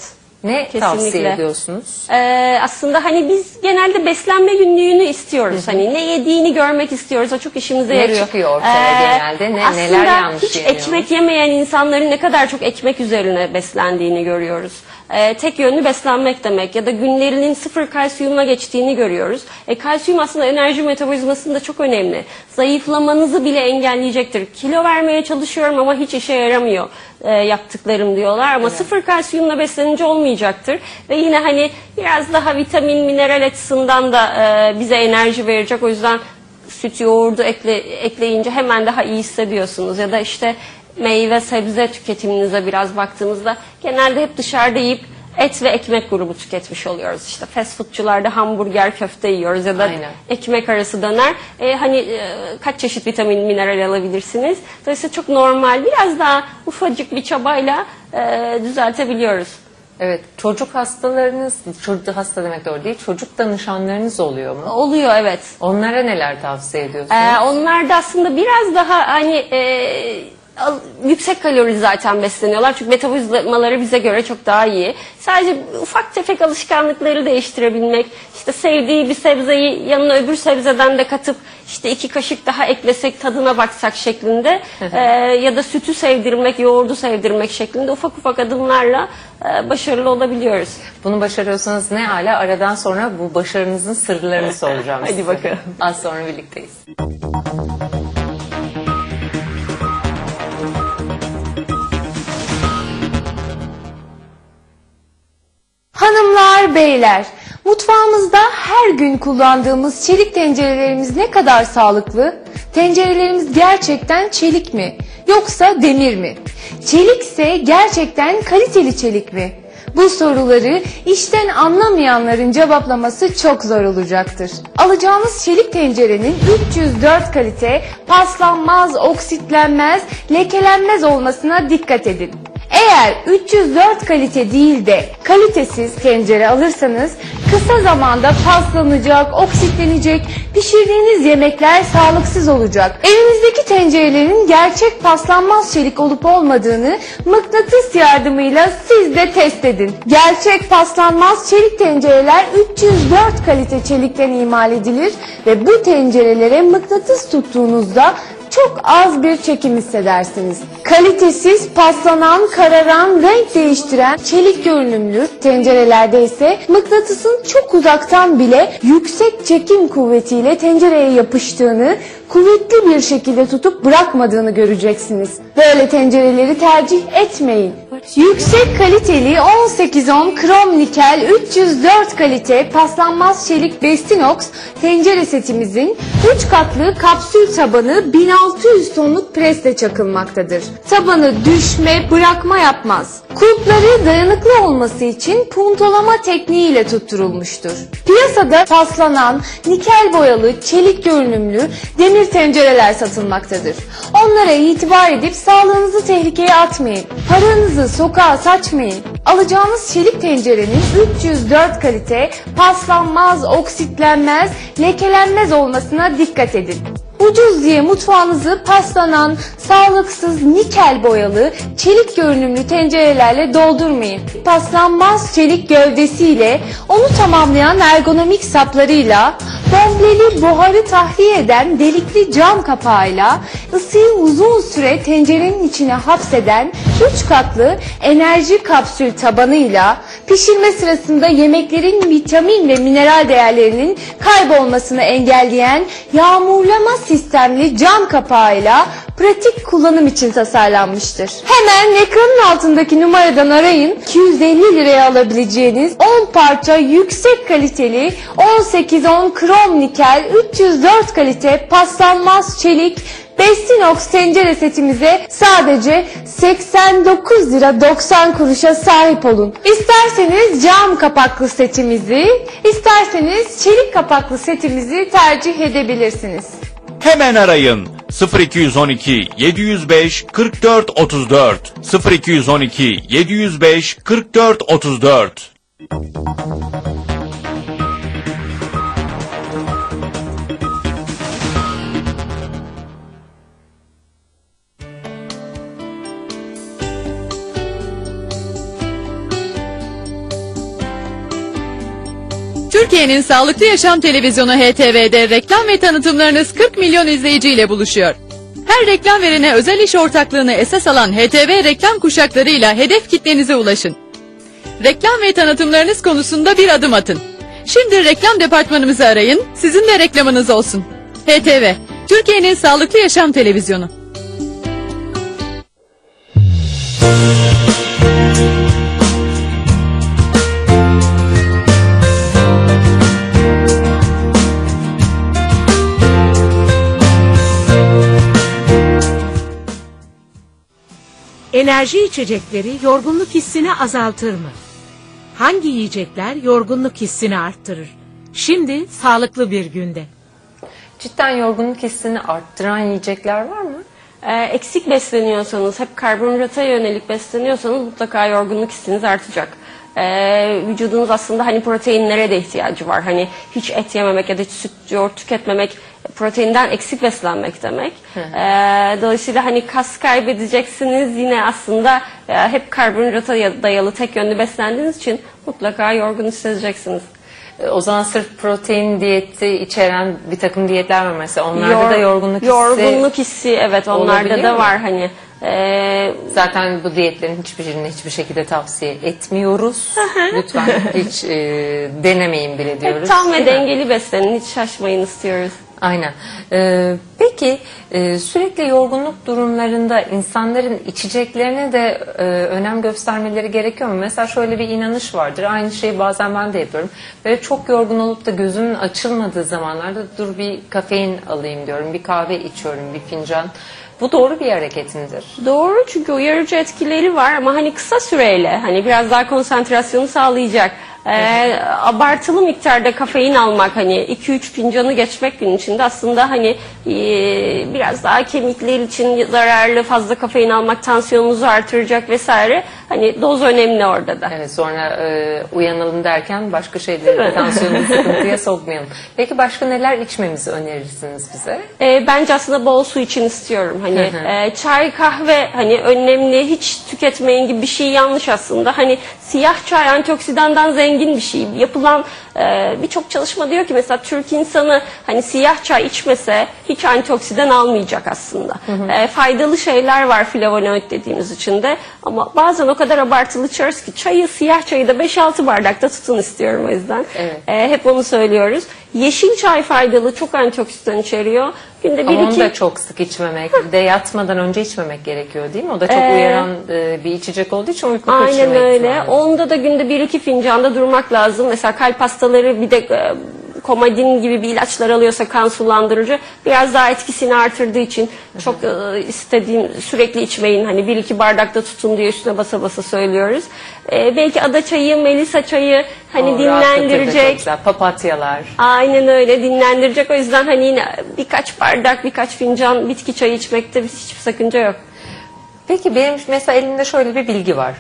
[SPEAKER 1] Ne tavsiye ediyorsunuz?
[SPEAKER 12] Aslında hani biz genelde beslenme günlüğünü istiyoruz. Hani ne yediğini görmek istiyoruz. O çok işimize yarıyor.
[SPEAKER 1] Ne çıkıyor ortaya genelde? Neler yanlış
[SPEAKER 12] hiç
[SPEAKER 1] yeniyor?
[SPEAKER 12] ekmek yemeyen insanların ne kadar çok ekmek üzerine beslendiğini görüyoruz. Tek yönlü beslenmek demek ya da günlerinin 0 kalsiyumla geçtiğini görüyoruz. Kalsiyum aslında enerji metabolizmasında çok önemli. Zayıflamanızı bile engelleyecektir. Kilo vermeye çalışıyorum ama hiç işe yaramıyor yaptıklarım diyorlar ama 0 kalsiyumla beslenince olmayacaktır. Ve yine hani biraz daha vitamin, mineral açısından da bize enerji verecek. O yüzden süt, yoğurdu ekleyince hemen daha iyi hissediyorsunuz. Ya da işte meyve, sebze tüketiminize biraz baktığımızda genelde hep dışarıda yiyip et ve ekmek grubu tüketmiş oluyoruz. İşte fast foodçularda hamburger, köfte yiyoruz ya da ekmek arası döner. Kaç çeşit vitamin, mineral alabilirsiniz? Dolayısıyla çok normal, biraz daha ufacık bir çabayla düzeltebiliyoruz.
[SPEAKER 1] Evet, çocuk hastalarınız, hasta demek doğru değil, çocuk danışanlarınız oluyor mu?
[SPEAKER 12] Oluyor, evet.
[SPEAKER 1] Onlara neler tavsiye ediyorsunuz?
[SPEAKER 12] Onlar da aslında biraz daha hani yüksek kalorili zaten besleniyorlar. Çünkü metabolizmaları bize göre çok daha iyi. Sadece ufak tefek alışkanlıkları değiştirebilmek, işte sevdiği bir sebzeyi yanına öbür sebzeden de katıp işte 2 kaşık daha eklesek tadına baksak şeklinde ya da sütü sevdirmek, yoğurdu sevdirmek şeklinde ufak ufak adımlarla başarılı olabiliyoruz.
[SPEAKER 1] Bunu başarıyorsanız ne hala, aradan sonra bu başarınızın sırlarını soracağım size.
[SPEAKER 12] Hadi bakalım.
[SPEAKER 1] Az sonra birlikteyiz.
[SPEAKER 13] Hanımlar, beyler, mutfağımızda her gün kullandığımız çelik tencerelerimiz ne kadar sağlıklı? Tencerelerimiz gerçekten çelik mi? Yoksa demir mi? Çelikse gerçekten kaliteli çelik mi? Bu soruları işten anlamayanların cevaplaması çok zor olacaktır. Alacağınız çelik tencerenin 304 kalite, paslanmaz, oksitlenmez, lekelenmez olmasına dikkat edin. Eğer 304 kalite değil de kalitesiz tencere alırsanız kısa zamanda paslanacak, oksitlenecek, pişirdiğiniz yemekler sağlıksız olacak. Evinizdeki tencerelerin gerçek paslanmaz çelik olup olmadığını mıknatıs yardımıyla siz de test edin. Gerçek paslanmaz çelik tencereler 304 kalite çelikten imal edilir ve bu tencerelere mıknatıs tuttuğunuzda çok az bir çekim hissedersiniz. Kalitesiz, paslanan, kararan, renk değiştiren, çelik görünümlü tencerelerde ise mıknatısın çok uzaktan bile yüksek çekim kuvvetiyle tencereye yapıştığını, kuvvetli bir şekilde tutup bırakmadığını göreceksiniz. Böyle tencereleri tercih etmeyin. Yüksek kaliteli 1810 krom nikel 304 kalite paslanmaz çelik Bestinox tencere setimizin 3 katlı kapsül tabanı 1600 tonluk presle çakılmaktadır. Tabanı düşme, bırakma yapmaz. Kulpları dayanıklı olması için puntolama tekniğiyle tutturulmuştur. Piyasada paslanan, nikel boyalı, çelik görünümlü demir tencereler satılmaktadır. Onlara itibar edip sağlığınızı tehlikeye atmayın. Paranızı sokağa saçmayın. Alacağınız çelik tencerenin 304 kalite, paslanmaz, oksitlenmez, lekelenmez olmasına dikkat edin. Ucuz diye mutfağınızı paslanan, sağlıksız, nikel boyalı, çelik görünümlü tencerelerle doldurmayın. Paslanmaz çelik gövdesiyle, onu tamamlayan ergonomik saplarıyla, bombleli buharı tahliye eden delikli cam kapağıyla, ısıyı uzun süre tencerenin içine hapseden 3 katlı enerji kapsül tabanıyla, pişirme sırasında yemeklerin vitamin ve mineral değerlerinin kaybolmasını engelleyen yağmurlama sistemli cam kapağıyla pratik kullanım için tasarlanmıştır. Hemen ekranın altındaki numaradan arayın. 250 liraya alabileceğiniz 10 parça yüksek kaliteli 1810 krom nikel 304 kalite paslanmaz çelik Bestinox tencere setimize sadece 89 lira 90 kuruşa sahip olun. İsterseniz cam kapaklı setimizi, isterseniz çelik kapaklı setimizi tercih edebilirsiniz.
[SPEAKER 14] Hemen arayın 0212 705 44 34 0212 705 44 34.
[SPEAKER 10] Türkiye'nin Sağlıklı Yaşam Televizyonu HTV'de reklam ve tanıtımlarınız 40 milyon izleyiciyle buluşuyor. Her reklam verene özel iş ortaklığını esas alan HTV reklam kuşaklarıyla hedef kitlenize ulaşın. Reklam ve tanıtımlarınız konusunda bir adım atın. Şimdi reklam departmanımızı arayın, sizin de reklamınız olsun. HTV, Türkiye'nin Sağlıklı Yaşam Televizyonu.
[SPEAKER 2] Enerji içecekleri yorgunluk hissini azaltır mı? Hangi yiyecekler yorgunluk hissini arttırır? Şimdi sağlıklı bir günde.
[SPEAKER 1] Cidden yorgunluk hissini arttıran yiyecekler var mı?
[SPEAKER 12] Eksik besleniyorsanız, hep karbonhidrata yönelik besleniyorsanız mutlaka yorgunluk hissiniz artacak. Vücudunuz aslında hani proteinlere de ihtiyacı var. Hani hiç et yememek ya da hiç süt, yoğurt tüketmemek proteinden eksik beslenmek demek. Dolayısıyla hani kas kaybedeceksiniz yine aslında hep karbonhidrata dayalı tek yönlü beslendiğiniz için mutlaka yorgun hissedeceksiniz.
[SPEAKER 1] O zaman sırf protein diyeti içeren bir takım diyetler var mesela. Onlarda da yorgunluk hissi
[SPEAKER 12] evet onlarda da var hani.
[SPEAKER 1] Zaten bu diyetlerin hiçbirini hiçbir şekilde tavsiye etmiyoruz. Lütfen hiç denemeyin bile diyoruz.
[SPEAKER 12] Tam ve dengeli beslenin, hiç şaşmayın istiyoruz.
[SPEAKER 1] Aynen. Peki sürekli yorgunluk durumlarında insanların içeceklerine de önem göstermeleri gerekiyor mu? Mesela şöyle bir inanış vardır. Aynı şeyi bazen ben de yapıyorum. Böyle çok yorgun olup da gözümün açılmadığı zamanlarda dur bir kafein alayım diyorum. Bir kahve içiyorum, bir fincan. Bu doğru bir hareket midir?
[SPEAKER 12] Doğru, çünkü uyarıcı etkileri var ama hani kısa süreyle, hani biraz daha konsantrasyonu sağlayacak. Abartılı miktarda kafein almak, hani 2-3 fincanı geçmek gün içinde aslında hani biraz daha kemikler için zararlı, fazla kafein almak tansiyonunuzu artıracak vesaire. Hani doz önemli orada da.
[SPEAKER 1] Evet, sonra uyanalım derken başka şeyleri tansiyonunu sıkıntıya sokmayalım. Peki başka neler içmemizi önerirsiniz bize?
[SPEAKER 12] Bence aslında bol su için istiyorum. Hani çay, kahve hani önemli, hiç tüketmeyin gibi bir şey yanlış aslında. Hani siyah çay antioksidandan zengin bir şey. Yapılan birçok çalışma diyor ki mesela Türk insanı hani siyah çay içmese hiç antioksidan almayacak aslında. Faydalı şeyler var flavonoid dediğimiz içinde ama bazen o kadar abartılı içiyoruz ki siyah çayı da 5-6 bardakta tutun istiyorum o yüzden. Hep onu söylüyoruz. Yeşil çay faydalı, çok antioksidan içeriyor. Günde
[SPEAKER 1] ama onu da çok sık içmemek, de yatmadan önce içmemek gerekiyor değil mi? O da çok uyaran bir içecek olduğu için uyku kaçırma ihtimali.
[SPEAKER 12] Aynen öyle. Onda da günde 1-2 fincanda durmak lazım. Mesela kalp hastaları bir de komadin gibi bir ilaçlar alıyorsa kan sulandırıcı biraz daha etkisini artırdığı için çok istediğim sürekli içmeyin. Hani 1-2 bardakta tutun diye üstüne basa basa söylüyoruz. Belki ada çayı, melisa çayı hani dinlendirecek.
[SPEAKER 1] Güzel. Papatyalar.
[SPEAKER 12] Aynen öyle, dinlendirecek. O yüzden hani yine birkaç bardak, birkaç fincan bitki çayı içmekte hiçbir sakınca yok.
[SPEAKER 1] Peki benim mesela elimde şöyle bir bilgi var.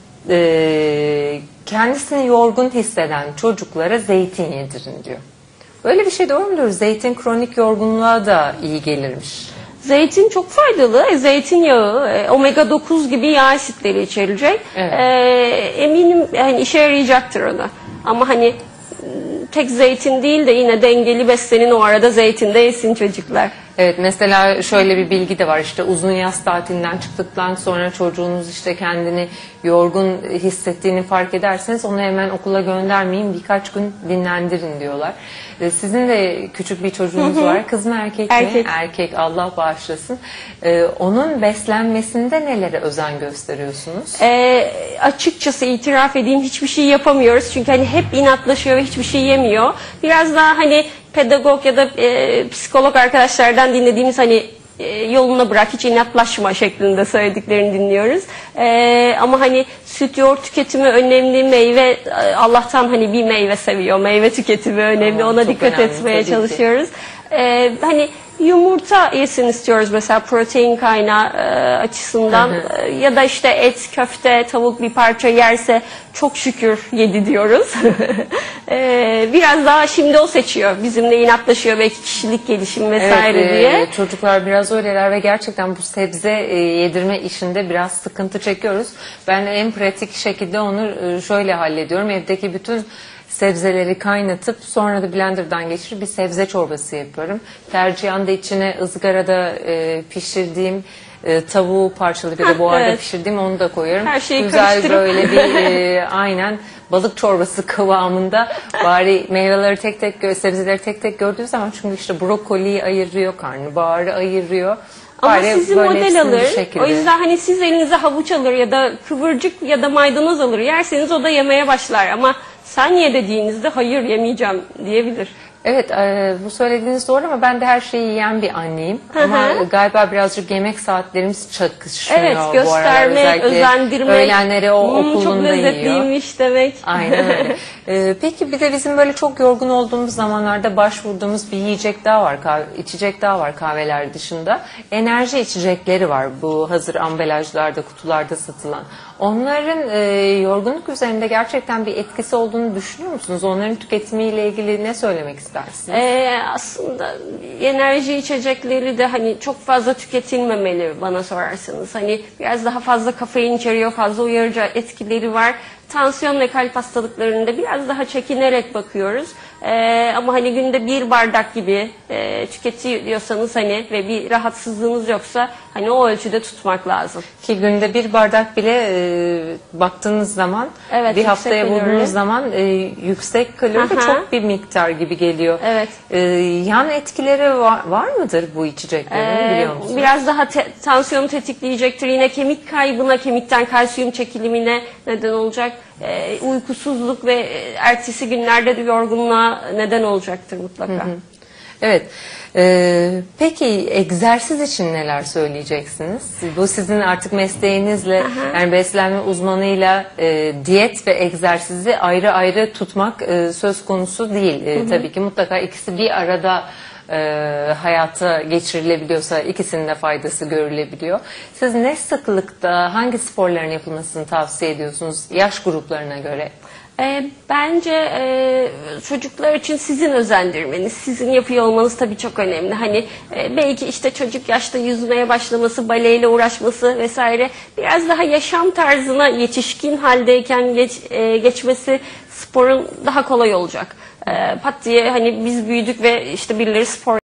[SPEAKER 1] Kendisini yorgun hisseden çocuklara zeytin yedirin diyor. Böyle bir şey doğru mudur? Zeytin kronik yorgunluğa da iyi gelirmiş.
[SPEAKER 12] Zeytin çok faydalı. Zeytinyağı, omega 9 gibi yağ asitleri içerecek. Eminim hani işe yarayacaktır ona. Ama hani tek zeytin değil de yine dengeli beslenin, o arada zeytin de yesin çocuklar.
[SPEAKER 1] Evet, mesela şöyle bir bilgi de var, işte uzun yaz tatilinden çıktıktan sonra çocuğunuz işte kendini yorgun hissettiğini fark ederseniz onu hemen okula göndermeyin, birkaç gün dinlendirin diyorlar. Sizin de küçük bir çocuğunuz var, kız mı erkek mi? Erkek, Allah bağışlasın. Onun beslenmesinde nelere özen gösteriyorsunuz?
[SPEAKER 12] Açıkçası itiraf edeyim, hiçbir şey yapamıyoruz çünkü hani hep inatlaşıyor ve hiçbir şey yemiyor. Biraz daha hani pedagog ya da psikolog arkadaşlardan dinlediğimiz hani yoluna bırak, hiç inatlaşma şeklinde söylediklerini dinliyoruz. Ama hani süt, yoğurt tüketimi önemli, meyve, Allah'tan hani bir meyve seviyor, meyve tüketimi önemli, ona dikkat etmeye çalışıyoruz. Hani yumurta yesin istiyoruz mesela protein kaynağı açısından. Ya da işte et, köfte, tavuk bir parça yerse çok şükür yedi diyoruz. Biraz daha şimdi o seçiyor. Bizimle inatlaşıyor belki kişilik gelişimi vesaire diye.
[SPEAKER 1] Çocuklar biraz öyleler ve gerçekten bu sebze yedirme işinde biraz sıkıntı çekiyoruz. Ben en pratik şekilde onu şöyle hallediyorum. Evdeki bütün sebzeleri kaynatıp sonra da blenderdan geçirip bir sebze çorbası yapıyorum. Tercihen de içine ızgarada pişirdiğim tavuğu parçalayıp ya da buharda
[SPEAKER 12] evet.
[SPEAKER 1] pişirdiğim onu da koyuyorum.
[SPEAKER 12] Her şeyi
[SPEAKER 1] güzel
[SPEAKER 12] karıştırıp.
[SPEAKER 1] böyle bir aynen balık çorbası kıvamında, bari meyveleri tek tek, sebzeleri tek tek gördüğü zaman, çünkü işte brokoliyi ayırıyor, karnabaharı ayırıyor.
[SPEAKER 12] Ama
[SPEAKER 1] Bari
[SPEAKER 12] sizi
[SPEAKER 1] böyle
[SPEAKER 12] model
[SPEAKER 1] hepsini bir
[SPEAKER 12] alır.
[SPEAKER 1] şekilde.
[SPEAKER 12] O yüzden hani siz elinize havuç alır ya da kıvırcık ya da maydanoz alır yerseniz o da yemeye başlar. Ama sen ye dediğinizde hayır yemeyeceğim diyebilir.
[SPEAKER 1] Evet, bu söylediğiniz doğru ama ben de her şeyi yiyen bir anneyim. Ama galiba birazcık yemek saatlerimiz çakışıyor
[SPEAKER 12] Evet,
[SPEAKER 1] bu aralar.
[SPEAKER 12] göstermek,
[SPEAKER 1] Özellikle
[SPEAKER 12] özendirmek.
[SPEAKER 1] öğlenleri o okulunda
[SPEAKER 12] çok
[SPEAKER 1] yiyor.
[SPEAKER 12] lezzetliymiş demek.
[SPEAKER 1] Aynen öyle. Peki bir de bizim böyle çok yorgun olduğumuz zamanlarda başvurduğumuz bir yiyecek daha var, içecek daha var kahveler dışında. Enerji içecekleri var, bu hazır ambalajlarda, kutularda satılan. Onların yorgunluk üzerinde gerçekten bir etkisi olduğunu düşünüyor musunuz? Onların tüketimiyle ilgili ne söylemek istersiniz?
[SPEAKER 12] Aslında enerji içecekleri de hani çok fazla tüketilmemeli bana sorarsanız. Hani biraz daha fazla kafein içeriyor, fazla uyarıcı etkileri var. Tansiyon ve kalp hastalıklarında biraz daha çekinerek bakıyoruz. Ama hani günde 1 bardak gibi tüketiyorsanız hani ve bir rahatsızlığınız yoksa hani o ölçüde tutmak lazım.
[SPEAKER 1] Ki günde 1 bardak bile baktığınız zaman,
[SPEAKER 12] evet,
[SPEAKER 1] bir haftaya
[SPEAKER 12] kalori.
[SPEAKER 1] vurduğunuz zaman yüksek kalori de çok bir miktar gibi geliyor.
[SPEAKER 12] Evet.
[SPEAKER 1] Yan etkileri var mıdır bu içeceklerin, biliyor musunuz?
[SPEAKER 12] Biraz daha tansiyonu tetikleyecektir. Yine kemik kaybına, kemikten kalsiyum çekilimine neden olacak. Uykusuzluk ve ertesi günlerde de yorgunluğa neden olacaktır mutlaka.
[SPEAKER 1] Evet. Peki egzersiz için neler söyleyeceksiniz? Bu sizin artık mesleğinizle, yani beslenme uzmanıyla diyet ve egzersizi ayrı ayrı tutmak söz konusu değil. Tabii ki mutlaka ikisi bir arada hayata geçirilebiliyorsa ikisinin de faydası görülebiliyor. Siz ne sıklıkta hangi sporların yapılmasını tavsiye ediyorsunuz yaş gruplarına göre?
[SPEAKER 12] Bence çocuklar için sizin özendirmeniz, sizin yapıyor olmanız tabii çok önemli. Hani belki işte çocuk yaşta yüzmeye başlaması, baleyle uğraşması vesaire biraz daha yaşam tarzına yetişkin haldeyken geçmesi sporun daha kolay olacak. Pat diye hani biz büyüdük ve işte birileri spor